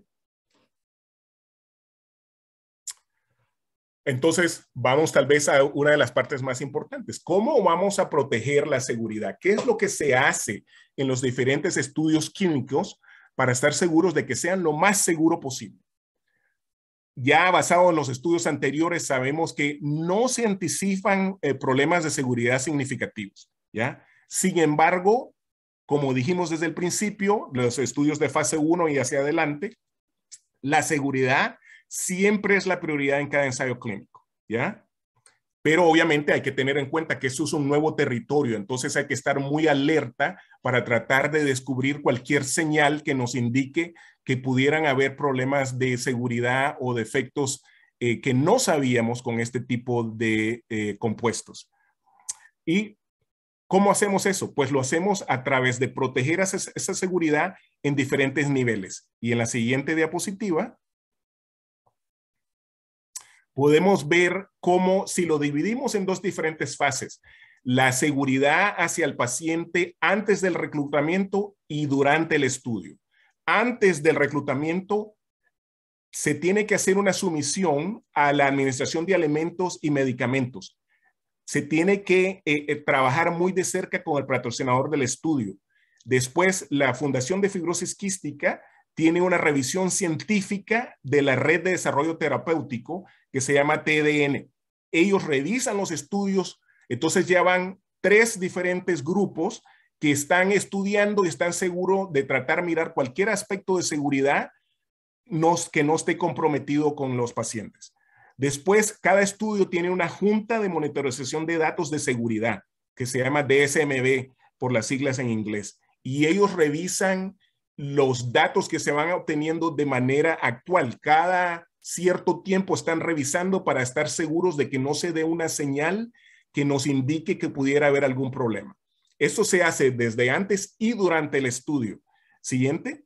C: Entonces, vamos tal vez a una de las partes más importantes. ¿Cómo vamos a proteger la seguridad? ¿Qué es lo que se hace en los diferentes estudios clínicos para estar seguros de que sean lo más seguro posible? Ya basado en los estudios anteriores, sabemos que no se anticipan eh, problemas de seguridad significativos, ¿ya? Sin embargo, como dijimos desde el principio, los estudios de fase uno y hacia adelante, la seguridad siempre es la prioridad en cada ensayo clínico, ¿ya? Pero obviamente hay que tener en cuenta que eso es un nuevo territorio, entonces hay que estar muy alerta para tratar de descubrir cualquier señal que nos indique que pudieran haber problemas de seguridad o defectos eh, que no sabíamos con este tipo de eh, compuestos. ¿Y cómo hacemos eso? Pues lo hacemos a través de proteger esa, esa seguridad en diferentes niveles. Y en la siguiente diapositiva podemos ver cómo, si lo dividimos en dos diferentes fases, la seguridad hacia el paciente antes del reclutamiento y durante el estudio. Antes del reclutamiento, se tiene que hacer una sumisión a la administración de alimentos y medicamentos. Se tiene que eh, trabajar muy de cerca con el patrocinador del estudio. Después, la Fundación de Fibrosis Quística tiene una revisión científica de la red de desarrollo terapéutico que se llama T D N. Ellos revisan los estudios, entonces ya van tres diferentes grupos que están estudiando y están seguros de tratar de mirar cualquier aspecto de seguridad nos, que no esté comprometido con los pacientes. Después, cada estudio tiene una junta de monitorización de datos de seguridad, que se llama D S M B por las siglas en inglés, y ellos revisan los datos que se van obteniendo de manera actual. Cada cierto tiempo están revisando para estar seguros de que no se dé una señal que nos indique que pudiera haber algún problema. Eso se hace desde antes y durante el estudio. Siguiente.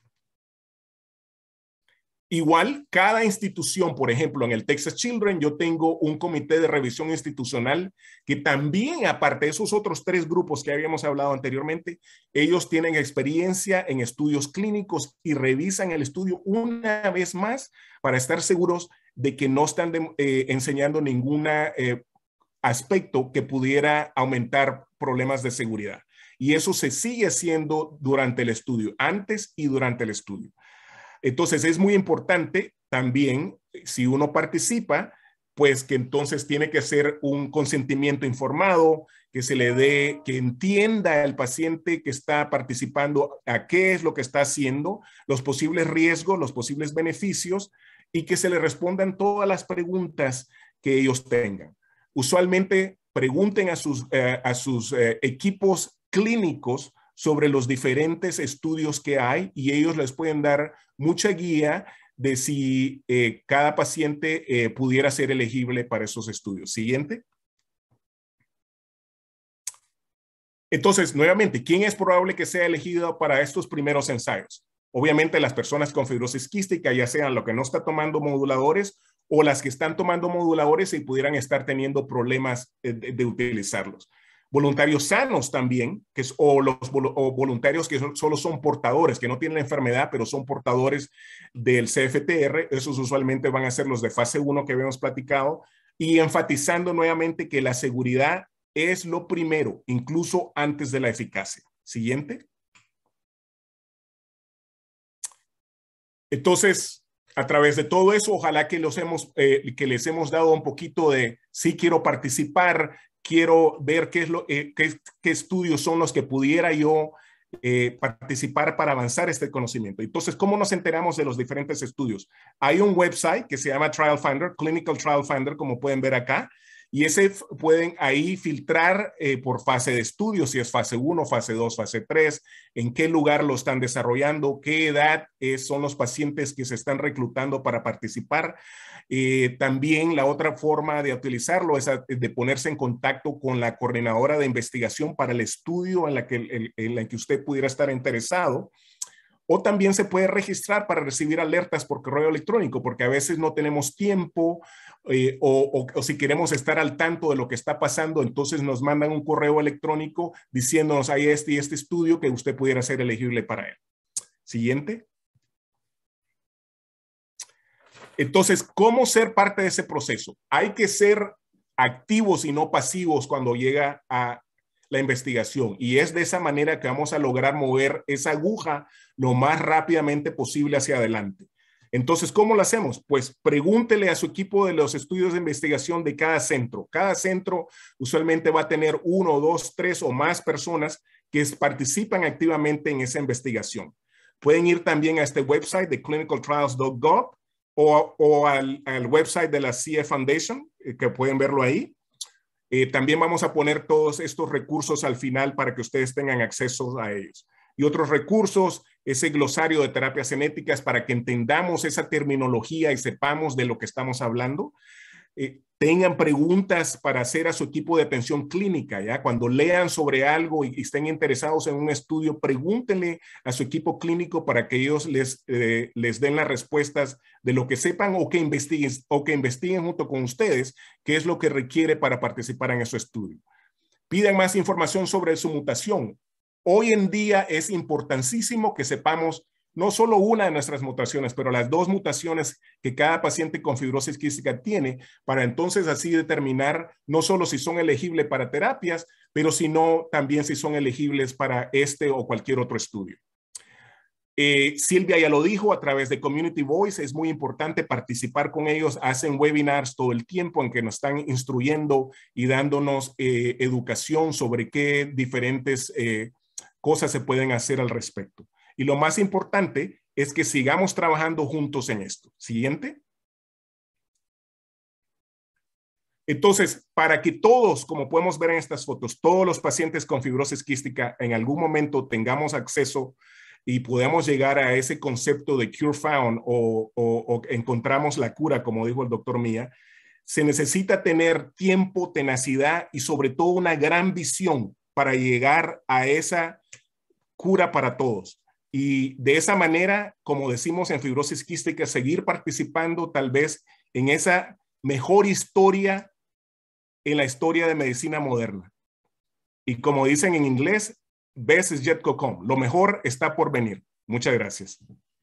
C: Igual, cada institución, por ejemplo, en el Texas Children, yo tengo un comité de revisión institucional que también, aparte de esos otros tres grupos que habíamos hablado anteriormente, ellos tienen experiencia en estudios clínicos y revisan el estudio una vez más para estar seguros de que no están de, eh, enseñando ningún eh, aspecto que pudiera aumentar problemas de seguridad. Y eso se sigue haciendo durante el estudio, antes y durante el estudio. Entonces, es muy importante también si uno participa, pues que entonces tiene que ser un consentimiento informado, que se le dé, que entienda el paciente que está participando a qué es lo que está haciendo, los posibles riesgos, los posibles beneficios, y que se le respondan todas las preguntas que ellos tengan. Usualmente pregunten a sus, eh, a sus eh, equipos clínicos sobre los diferentes estudios que hay y ellos les pueden dar mucha guía de si eh, cada paciente eh, pudiera ser elegible para esos estudios. Siguiente. Entonces, nuevamente, ¿quién es probable que sea elegido para estos primeros ensayos? Obviamente las personas con fibrosis quística, ya sean lo que no está tomando moduladores o las que están tomando moduladores y pudieran estar teniendo problemas de, de, de utilizarlos. Voluntarios sanos también, que es, o los o voluntarios que son, solo son portadores, que no tienen la enfermedad, pero son portadores del C F T R. Esos usualmente van a ser los de fase uno que habíamos platicado. Y enfatizando nuevamente que la seguridad es lo primero, incluso antes de la eficacia. Siguiente. Entonces, a través de todo eso, ojalá que, los hemos, eh, que les hemos dado un poquito de, sí quiero participar, quiero ver qué, es lo, eh, qué, qué estudios son los que pudiera yo eh, participar para avanzar este conocimiento. Entonces, ¿cómo nos enteramos de los diferentes estudios? Hay un website que se llama Trial Finder, Clinical Trial Finder, como pueden ver acá, y ese pueden ahí filtrar eh, por fase de estudio, si es fase uno, fase dos, fase tres, en qué lugar lo están desarrollando, qué edad es, son los pacientes que se están reclutando para participar. Eh, también la otra forma de utilizarlo es a, de ponerse en contacto con la coordinadora de investigación para el estudio en la que, en, en la que usted pudiera estar interesado. O también se puede registrar para recibir alertas por correo electrónico, porque a veces no tenemos tiempo eh, o, o, o si queremos estar al tanto de lo que está pasando, entonces nos mandan un correo electrónico diciéndonos hay este y este estudio que usted pudiera ser elegible para él. Siguiente. Entonces, ¿cómo ser parte de ese proceso? Hay que ser activos y no pasivos cuando llega a la investigación y es de esa manera que vamos a lograr mover esa aguja lo más rápidamente posible hacia adelante. Entonces, ¿cómo lo hacemos? Pues pregúntele a su equipo de los estudios de investigación de cada centro. Cada centro usualmente va a tener uno, dos, tres o más personas que participan activamente en esa investigación. Pueden ir también a este website de clinical trials punto gov o, o al, al website de la C F Foundation, eh, que pueden verlo ahí. Eh, también vamos a poner todos estos recursos al final para que ustedes tengan acceso a ellos. Y otros recursos, ese glosario de terapias genéticas para que entendamos esa terminología y sepamos de lo que estamos hablando. Eh, tengan preguntas para hacer a su equipo de atención clínica, ¿ya? Cuando lean sobre algo y, y estén interesados en un estudio, pregúntenle a su equipo clínico para que ellos les, eh, les den las respuestas de lo que sepan o que investiguen, o que investiguen junto con ustedes qué es lo que requiere para participar en ese estudio. Pidan más información sobre su mutación. Hoy en día es importantísimo que sepamos no solo una de nuestras mutaciones, pero las dos mutaciones que cada paciente con fibrosis quística tiene, para entonces así determinar no solo si son elegibles para terapias, pero sino también si son elegibles para este o cualquier otro estudio. Eh, Silvia ya lo dijo, a través de Community Voice es muy importante participar con ellos, hacen webinars todo el tiempo en que nos están instruyendo y dándonos eh, educación sobre qué diferentes eh, cosas se pueden hacer al respecto. Y lo más importante es que sigamos trabajando juntos en esto. Siguiente. Entonces, para que todos, como podemos ver en estas fotos, todos los pacientes con fibrosis quística en algún momento tengamos acceso y podamos llegar a ese concepto de cure found o, o, o encontramos la cura, como dijo el doctor Mía, se necesita tener tiempo, tenacidad y sobre todo una gran visión para llegar a esa cura para todos. Y de esa manera, como decimos en fibrosis quística, seguir participando tal vez en esa mejor historia en la historia de medicina moderna. Y como dicen en inglés, best is yet to come. Lo mejor está por venir. Muchas gracias.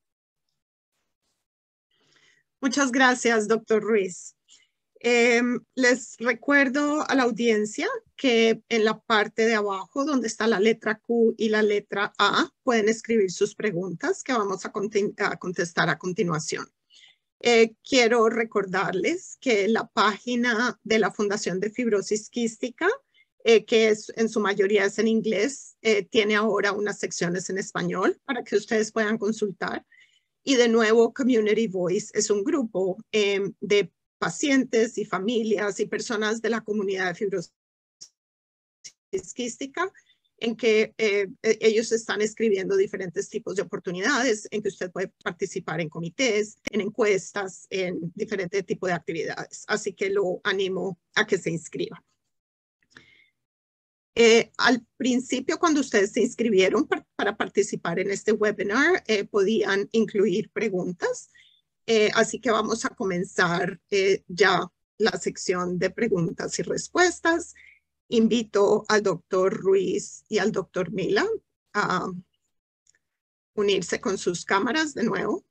A: Muchas gracias, doctor Ruiz. Eh, les recuerdo a la audiencia que en la parte de abajo, donde está la letra Q y la letra A, pueden escribir sus preguntas que vamos a, a contestar a continuación. Eh, quiero recordarles que la página de la Fundación de Fibrosis Quística, eh, que es, en su mayoría es en inglés, eh, tiene ahora unas secciones en español para que ustedes puedan consultar. Y de nuevo, Community Voice es un grupo eh, de pacientes y familias y personas de la comunidad de fibrosis quística en que eh, ellos están escribiendo diferentes tipos de oportunidades, en que usted puede participar en comités, en encuestas, en diferentes tipos de actividades. Así que lo animo a que se inscriba. Eh, al principio, cuando ustedes se inscribieron para, para participar en este webinar, eh, podían incluir preguntas. Eh, así que vamos a comenzar eh, ya la sección de preguntas y respuestas. Invito al doctor Ruiz y al doctor Mila a unirse con sus cámaras de nuevo.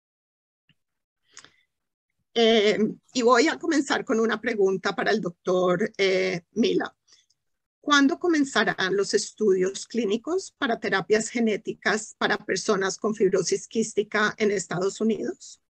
A: Eh, y voy a comenzar con una pregunta para el doctor eh, Mila. ¿Cuándo comenzarán los estudios clínicos para terapias genéticas para personas con fibrosis quística en Estados Unidos?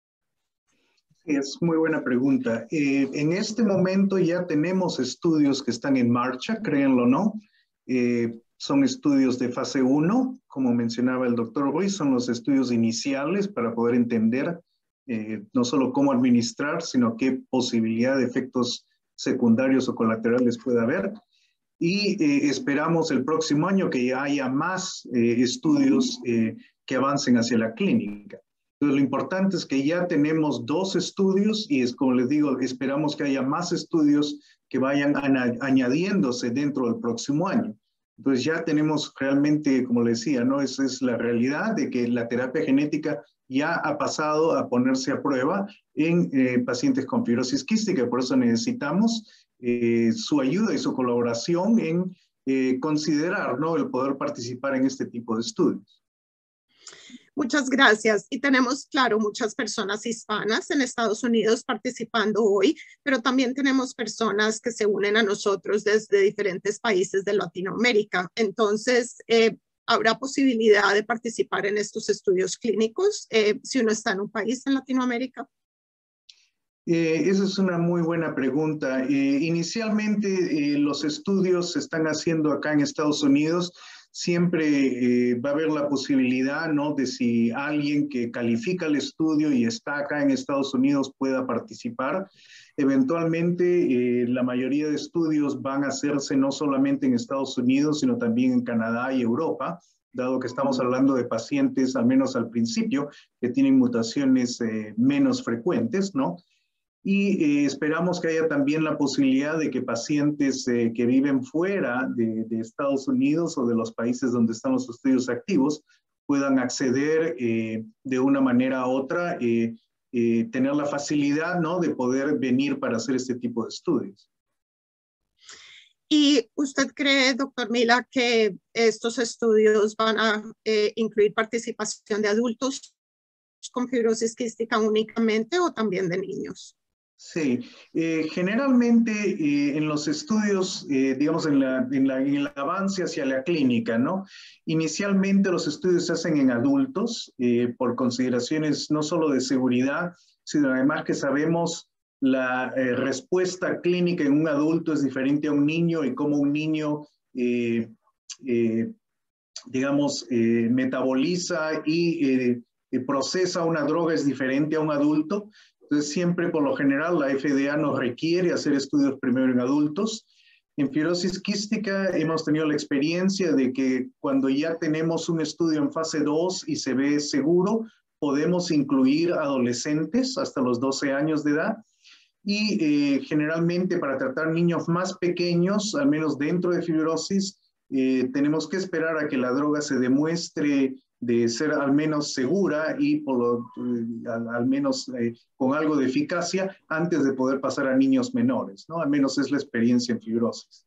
B: Es muy buena pregunta. Eh, en este momento ya tenemos estudios que están en marcha, créanlo o no. Eh, son estudios de fase uno, como mencionaba el doctor Ruiz, son los estudios iniciales para poder entender eh, no solo cómo administrar, sino qué posibilidad de efectos secundarios o colaterales puede haber. Y eh, esperamos el próximo año que ya haya más eh, estudios eh, que avancen hacia la clínica. Entonces, lo importante es que ya tenemos dos estudios y es como les digo, esperamos que haya más estudios que vayan añadiéndose dentro del próximo año. Entonces, ya tenemos realmente, como les decía, ¿no? Esa es la realidad de que la terapia genética ya ha pasado a ponerse a prueba en eh, pacientes con fibrosis quística. Por eso necesitamos eh, su ayuda y su colaboración en eh, considerar, ¿no? el poder participar en este tipo de estudios.
A: Muchas gracias. Y tenemos, claro, muchas personas hispanas en Estados Unidos participando hoy, pero también tenemos personas que se unen a nosotros desde diferentes países de Latinoamérica. Entonces, eh, ¿habrá posibilidad de participar en estos estudios clínicos eh, si uno está en un país en Latinoamérica?
B: Eh, esa es una muy buena pregunta. Eh, inicialmente, eh, los estudios se están haciendo acá en Estados Unidos. Siempre eh, va a haber la posibilidad, ¿no? de si alguien que califica el estudio y está acá en Estados Unidos pueda participar. Eventualmente, eh, la mayoría de estudios van a hacerse no solamente en Estados Unidos, sino también en Canadá y Europa, dado que estamos hablando de pacientes, al menos al principio, que tienen mutaciones eh, menos frecuentes, ¿no? Y eh, esperamos que haya también la posibilidad de que pacientes eh, que viven fuera de, de Estados Unidos o de los países donde están los estudios activos puedan acceder eh, de una manera u otra, eh, eh, tener la facilidad, ¿no? de poder venir para hacer este tipo de estudios.
A: ¿Y usted cree, doctor Mila, que estos estudios van a eh, incluir participación de adultos con fibrosis quística únicamente o también de niños?
B: Sí, eh, generalmente eh, en los estudios, eh, digamos, en, la, en, la, en el avance hacia la clínica, ¿no? Inicialmente los estudios se hacen en adultos eh, por consideraciones no solo de seguridad, sino además que sabemos la eh, respuesta clínica en un adulto es diferente a un niño y cómo un niño, eh, eh, digamos, eh, metaboliza y eh, procesa una droga es diferente a un adulto. Entonces, siempre, por lo general, la F D A nos requiere hacer estudios primero en adultos. En fibrosis quística hemos tenido la experiencia de que cuando ya tenemos un estudio en fase dos y se ve seguro, podemos incluir adolescentes hasta los doce años de edad. Y eh, generalmente para tratar niños más pequeños, al menos dentro de fibrosis, eh, tenemos que esperar a que la droga se demuestre de ser al menos segura y por lo, eh, al, al menos eh, con algo de eficacia antes de poder pasar a niños menores, ¿no? Al menos es la experiencia en fibrosis.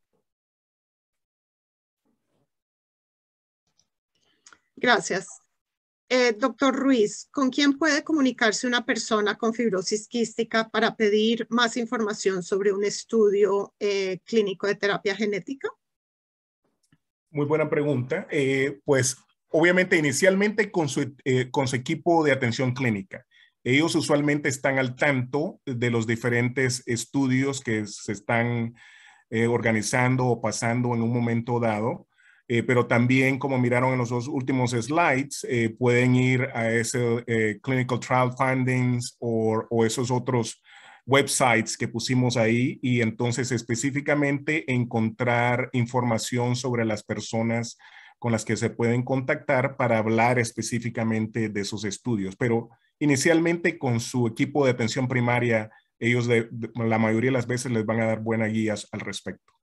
A: Gracias. Eh, doctor Ruiz, ¿con quién puede comunicarse una persona con fibrosis quística para pedir más información sobre un estudio eh, clínico de terapia genética?
C: Muy buena pregunta. Eh, pues obviamente inicialmente con su, eh, con su equipo de atención clínica. ellos usualmente están al tanto de los diferentes estudios que se están eh, organizando o pasando en un momento dado. Eh, pero también, como miraron en los dos últimos slides, eh, pueden ir a ese eh, Clinical Trial Findings o, o esos otros websites que pusimos ahí y entonces específicamente encontrar información sobre las personas con las que se pueden contactar para hablar específicamente de esos estudios. Pero inicialmente con su equipo de atención primaria, ellos de, de, la mayoría de las veces les van a dar buenas guías al respecto.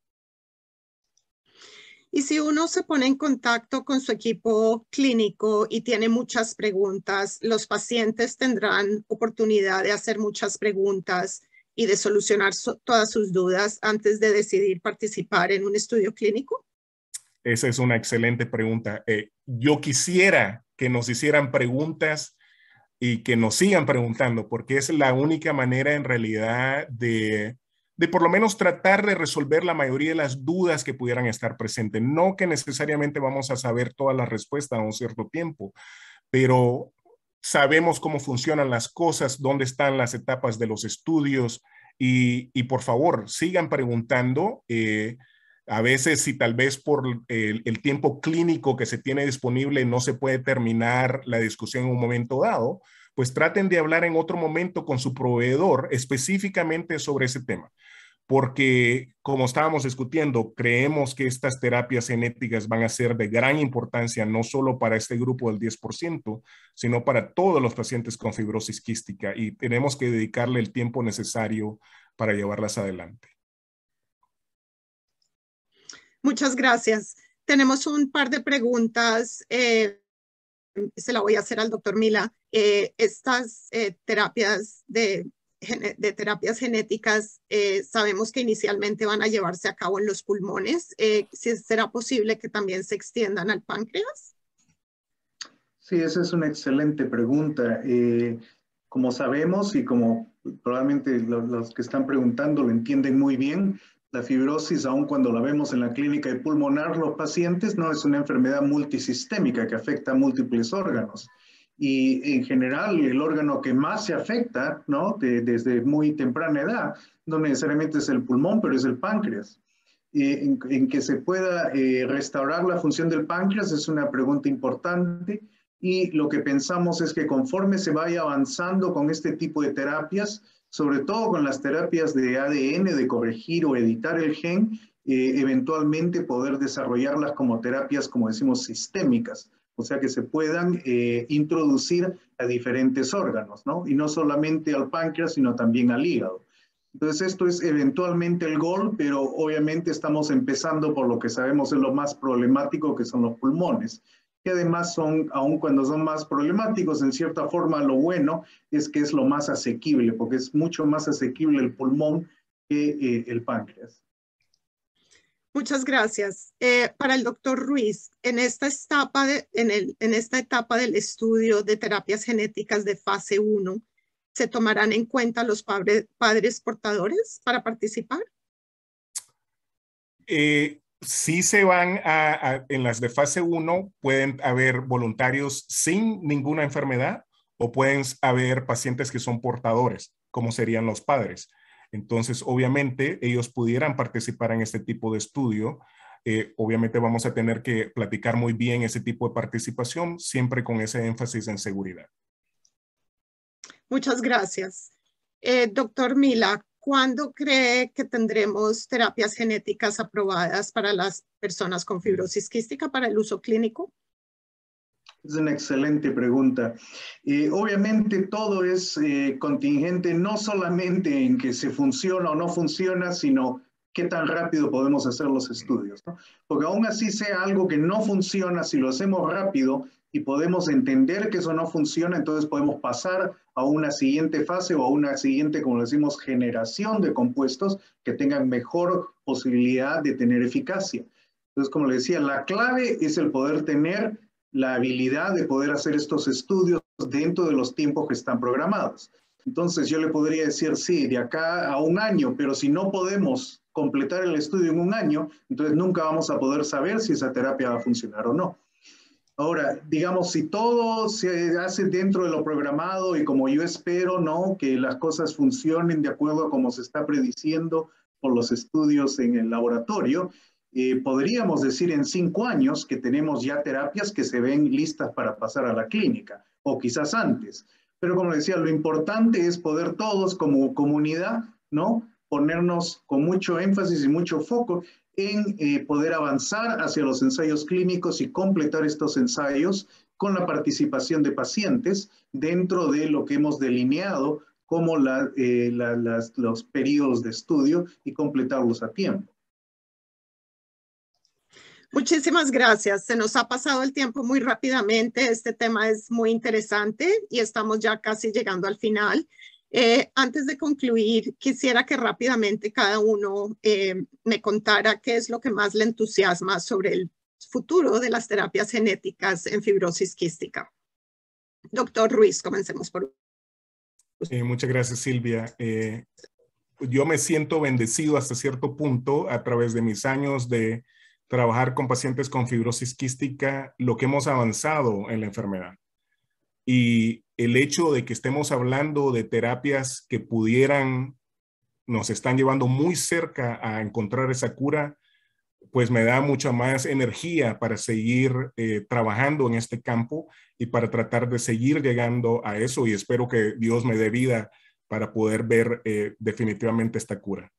A: Y si uno se pone en contacto con su equipo clínico y tiene muchas preguntas, los pacientes tendrán oportunidad de hacer muchas preguntas y de solucionar so- todas sus dudas antes de decidir participar en un estudio clínico.
C: Esa es una excelente pregunta. Eh, yo quisiera que nos hicieran preguntas y que nos sigan preguntando, porque es la única manera en realidad de, de por lo menos tratar de resolver la mayoría de las dudas que pudieran estar presentes. No que necesariamente vamos a saber todas las respuestas a un cierto tiempo, pero sabemos cómo funcionan las cosas, dónde están las etapas de los estudios y, y por favor, sigan preguntando. Eh, a veces, si tal vez por el, el tiempo clínico que se tiene disponible no se puede terminar la discusión en un momento dado, pues traten de hablar en otro momento con su proveedor específicamente sobre ese tema. Porque, como estábamos discutiendo, creemos que estas terapias genéticas van a ser de gran importancia, no solo para este grupo del diez por ciento, sino para todos los pacientes con fibrosis quística y tenemos que dedicarle el tiempo necesario para llevarlas adelante.
A: Muchas gracias. Tenemos un par de preguntas. Eh, se la voy a hacer al doctor Mila. Eh, estas eh, terapias de, de terapias genéticas eh, sabemos que inicialmente van a llevarse a cabo en los pulmones. Eh, ¿si ¿Será posible que también se extiendan al páncreas?
B: Sí, esa es una excelente pregunta. Eh, como sabemos y como probablemente los, los que están preguntando lo entienden muy bien, la fibrosis, aun cuando la vemos en la clínica de pulmonar, los pacientes no es una enfermedad multisistémica que afecta a múltiples órganos. Y en general, el órgano que más se afecta, ¿no? De, desde muy temprana edad, no necesariamente es el pulmón, pero es el páncreas. Eh, en, en que se pueda eh, restaurar la función del páncreas es una pregunta importante. Y lo que pensamos es que conforme se vaya avanzando con este tipo de terapias, sobre todo con las terapias de A D N, de corregir o editar el gen, eh, eventualmente poder desarrollarlas como terapias, como decimos, sistémicas, o sea que se puedan eh, introducir a diferentes órganos, ¿no? Y no solamente al páncreas, sino también al hígado. Entonces esto es eventualmente el gol, pero obviamente estamos empezando por lo que sabemos es lo más problemático, que son los pulmones. Que además son, aun cuando son más problemáticos, en cierta forma lo bueno es que es lo más asequible, porque es mucho más asequible el pulmón que eh, el páncreas.
A: Muchas gracias. Eh, para el doctor Ruiz, en esta, etapa de, en, el, en esta etapa del estudio de terapias genéticas de fase uno, ¿se tomarán en cuenta los padre, padres portadores para participar?
C: Eh, sí se van a, a, en las de fase uno, pueden haber voluntarios sin ninguna enfermedad o pueden haber pacientes que son portadores, como serían los padres. Entonces, obviamente, ellos pudieran participar en este tipo de estudio. Eh, obviamente vamos a tener que platicar muy bien ese tipo de participación, siempre con ese énfasis en seguridad.
A: Muchas gracias. Eh, doctor Mila, ¿cuándo cree que tendremos terapias genéticas aprobadas para las personas con fibrosis quística para el uso clínico?
B: Es una excelente pregunta. Eh, obviamente todo es eh, contingente no solamente en que se funciona o no funciona, sino qué tan rápido podemos hacer los estudios, ¿no? Porque aún así sea algo que no funciona, si lo hacemos rápido y podemos entender que eso no funciona, entonces podemos pasar a una siguiente fase o a una siguiente, como decimos, generación de compuestos que tengan mejor posibilidad de tener eficacia. Entonces, como le decía, la clave es el poder tener la habilidad de poder hacer estos estudios dentro de los tiempos que están programados. Entonces yo le podría decir, sí, de acá a un año, pero si no podemos completar el estudio en un año, entonces nunca vamos a poder saber si esa terapia va a funcionar o no. Ahora, digamos, si todo se hace dentro de lo programado y como yo espero, ¿no? Que las cosas funcionen de acuerdo a como se está prediciendo por los estudios en el laboratorio, eh, podríamos decir en cinco años que tenemos ya terapias que se ven listas para pasar a la clínica, o quizás antes. Pero como decía, lo importante es poder todos como comunidad, ¿no? Ponernos con mucho énfasis y mucho foco en eh, poder avanzar hacia los ensayos clínicos y completar estos ensayos con la participación de pacientes dentro de lo que hemos delineado como la, eh, la, las, los periodos de estudio y completarlos a tiempo.
A: Muchísimas gracias. Se nos ha pasado el tiempo muy rápidamente. Este tema es muy interesante y estamos ya casi llegando al final. Eh, antes de concluir, quisiera que rápidamente cada uno eh, me contara qué es lo que más le entusiasma sobre el futuro de las terapias genéticas en fibrosis quística. Doctor Ruiz, comencemos por usted.
C: Eh, muchas gracias, Silvia. Eh, yo me siento bendecido hasta cierto punto a través de mis años de trabajar con pacientes con fibrosis quística, lo que hemos avanzado en la enfermedad. Y el hecho de que estemos hablando de terapias que pudieran, nos están llevando muy cerca a encontrar esa cura, pues me da mucha más energía para seguir eh, trabajando en este campo y para tratar de seguir llegando a eso, y espero que Dios me dé vida para poder ver eh, definitivamente esta cura.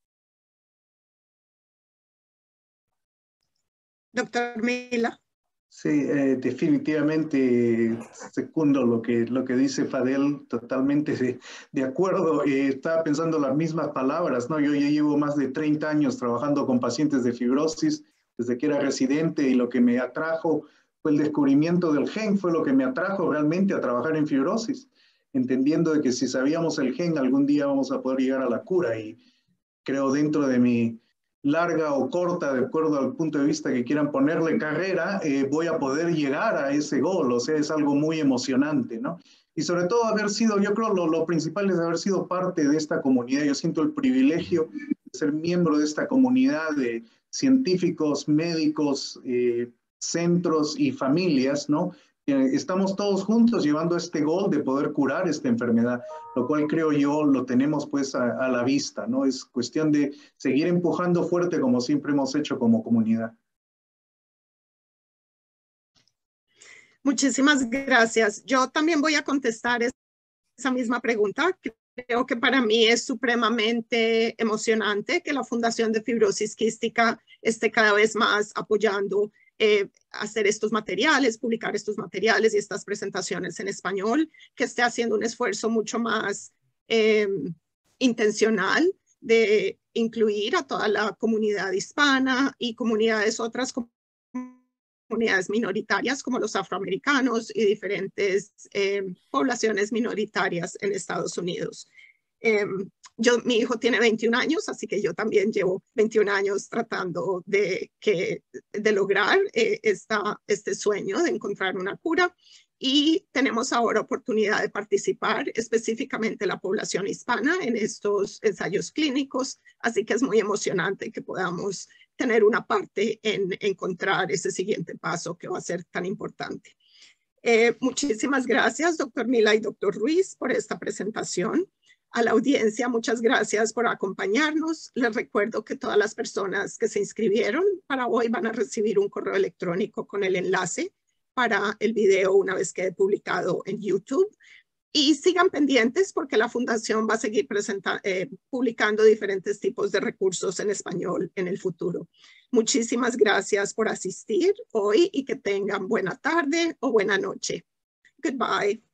A: Doctor Mila.
B: Sí, eh, definitivamente secundo lo que, lo que dice Fadel, totalmente de, de acuerdo. Eh, estaba pensando las mismas palabras, ¿no? Yo ya llevo más de treinta años trabajando con pacientes de fibrosis desde que era residente, y lo que me atrajo fue el descubrimiento del gen, fue lo que me atrajo realmente a trabajar en fibrosis, entendiendo de que si sabíamos el gen, algún día vamos a poder llegar a la cura. Y creo dentro de mi larga o corta, de acuerdo al punto de vista que quieran ponerle carrera, eh, voy a poder llegar a ese gol. O sea, es algo muy emocionante, ¿no? Y sobre todo haber sido, yo creo lo, lo principal es haber sido parte de esta comunidad. Yo siento el privilegio de ser miembro de esta comunidad de científicos, médicos, eh, centros y familias, ¿no? Estamos todos juntos llevando este gol de poder curar esta enfermedad, lo cual creo yo lo tenemos pues a, a la vista, ¿no? Es cuestión de seguir empujando fuerte como siempre hemos hecho como comunidad.
A: Muchísimas gracias. Yo también voy a contestar esa misma pregunta. Creo que para mí es supremamente emocionante que la Fundación de Fibrosis Quística esté cada vez más apoyando Eh, hacer estos materiales, publicar estos materiales y estas presentaciones en español, que esté haciendo un esfuerzo mucho más eh, intencional de incluir a toda la comunidad hispana y comunidades, otras comunidades minoritarias como los afroamericanos y diferentes eh, poblaciones minoritarias en Estados Unidos. Eh, yo, mi hijo tiene veintiún años, así que yo también llevo veintiún años tratando de, que, de lograr eh, esta, este sueño de encontrar una cura, y tenemos ahora oportunidad de participar específicamente la población hispana en estos ensayos clínicos, así que es muy emocionante que podamos tener una parte en encontrar ese siguiente paso que va a ser tan importante. Eh, muchísimas gracias, doctor Mila y doctor Ruiz, por esta presentación. A la audiencia, muchas gracias por acompañarnos. Les recuerdo que todas las personas que se inscribieron para hoy van a recibir un correo electrónico con el enlace para el video una vez quede publicado en YouTube. Y sigan pendientes porque la Fundación va a seguir eh, publicando diferentes tipos de recursos en español en el futuro. Muchísimas gracias por asistir hoy y que tengan buena tarde o buena noche. Goodbye.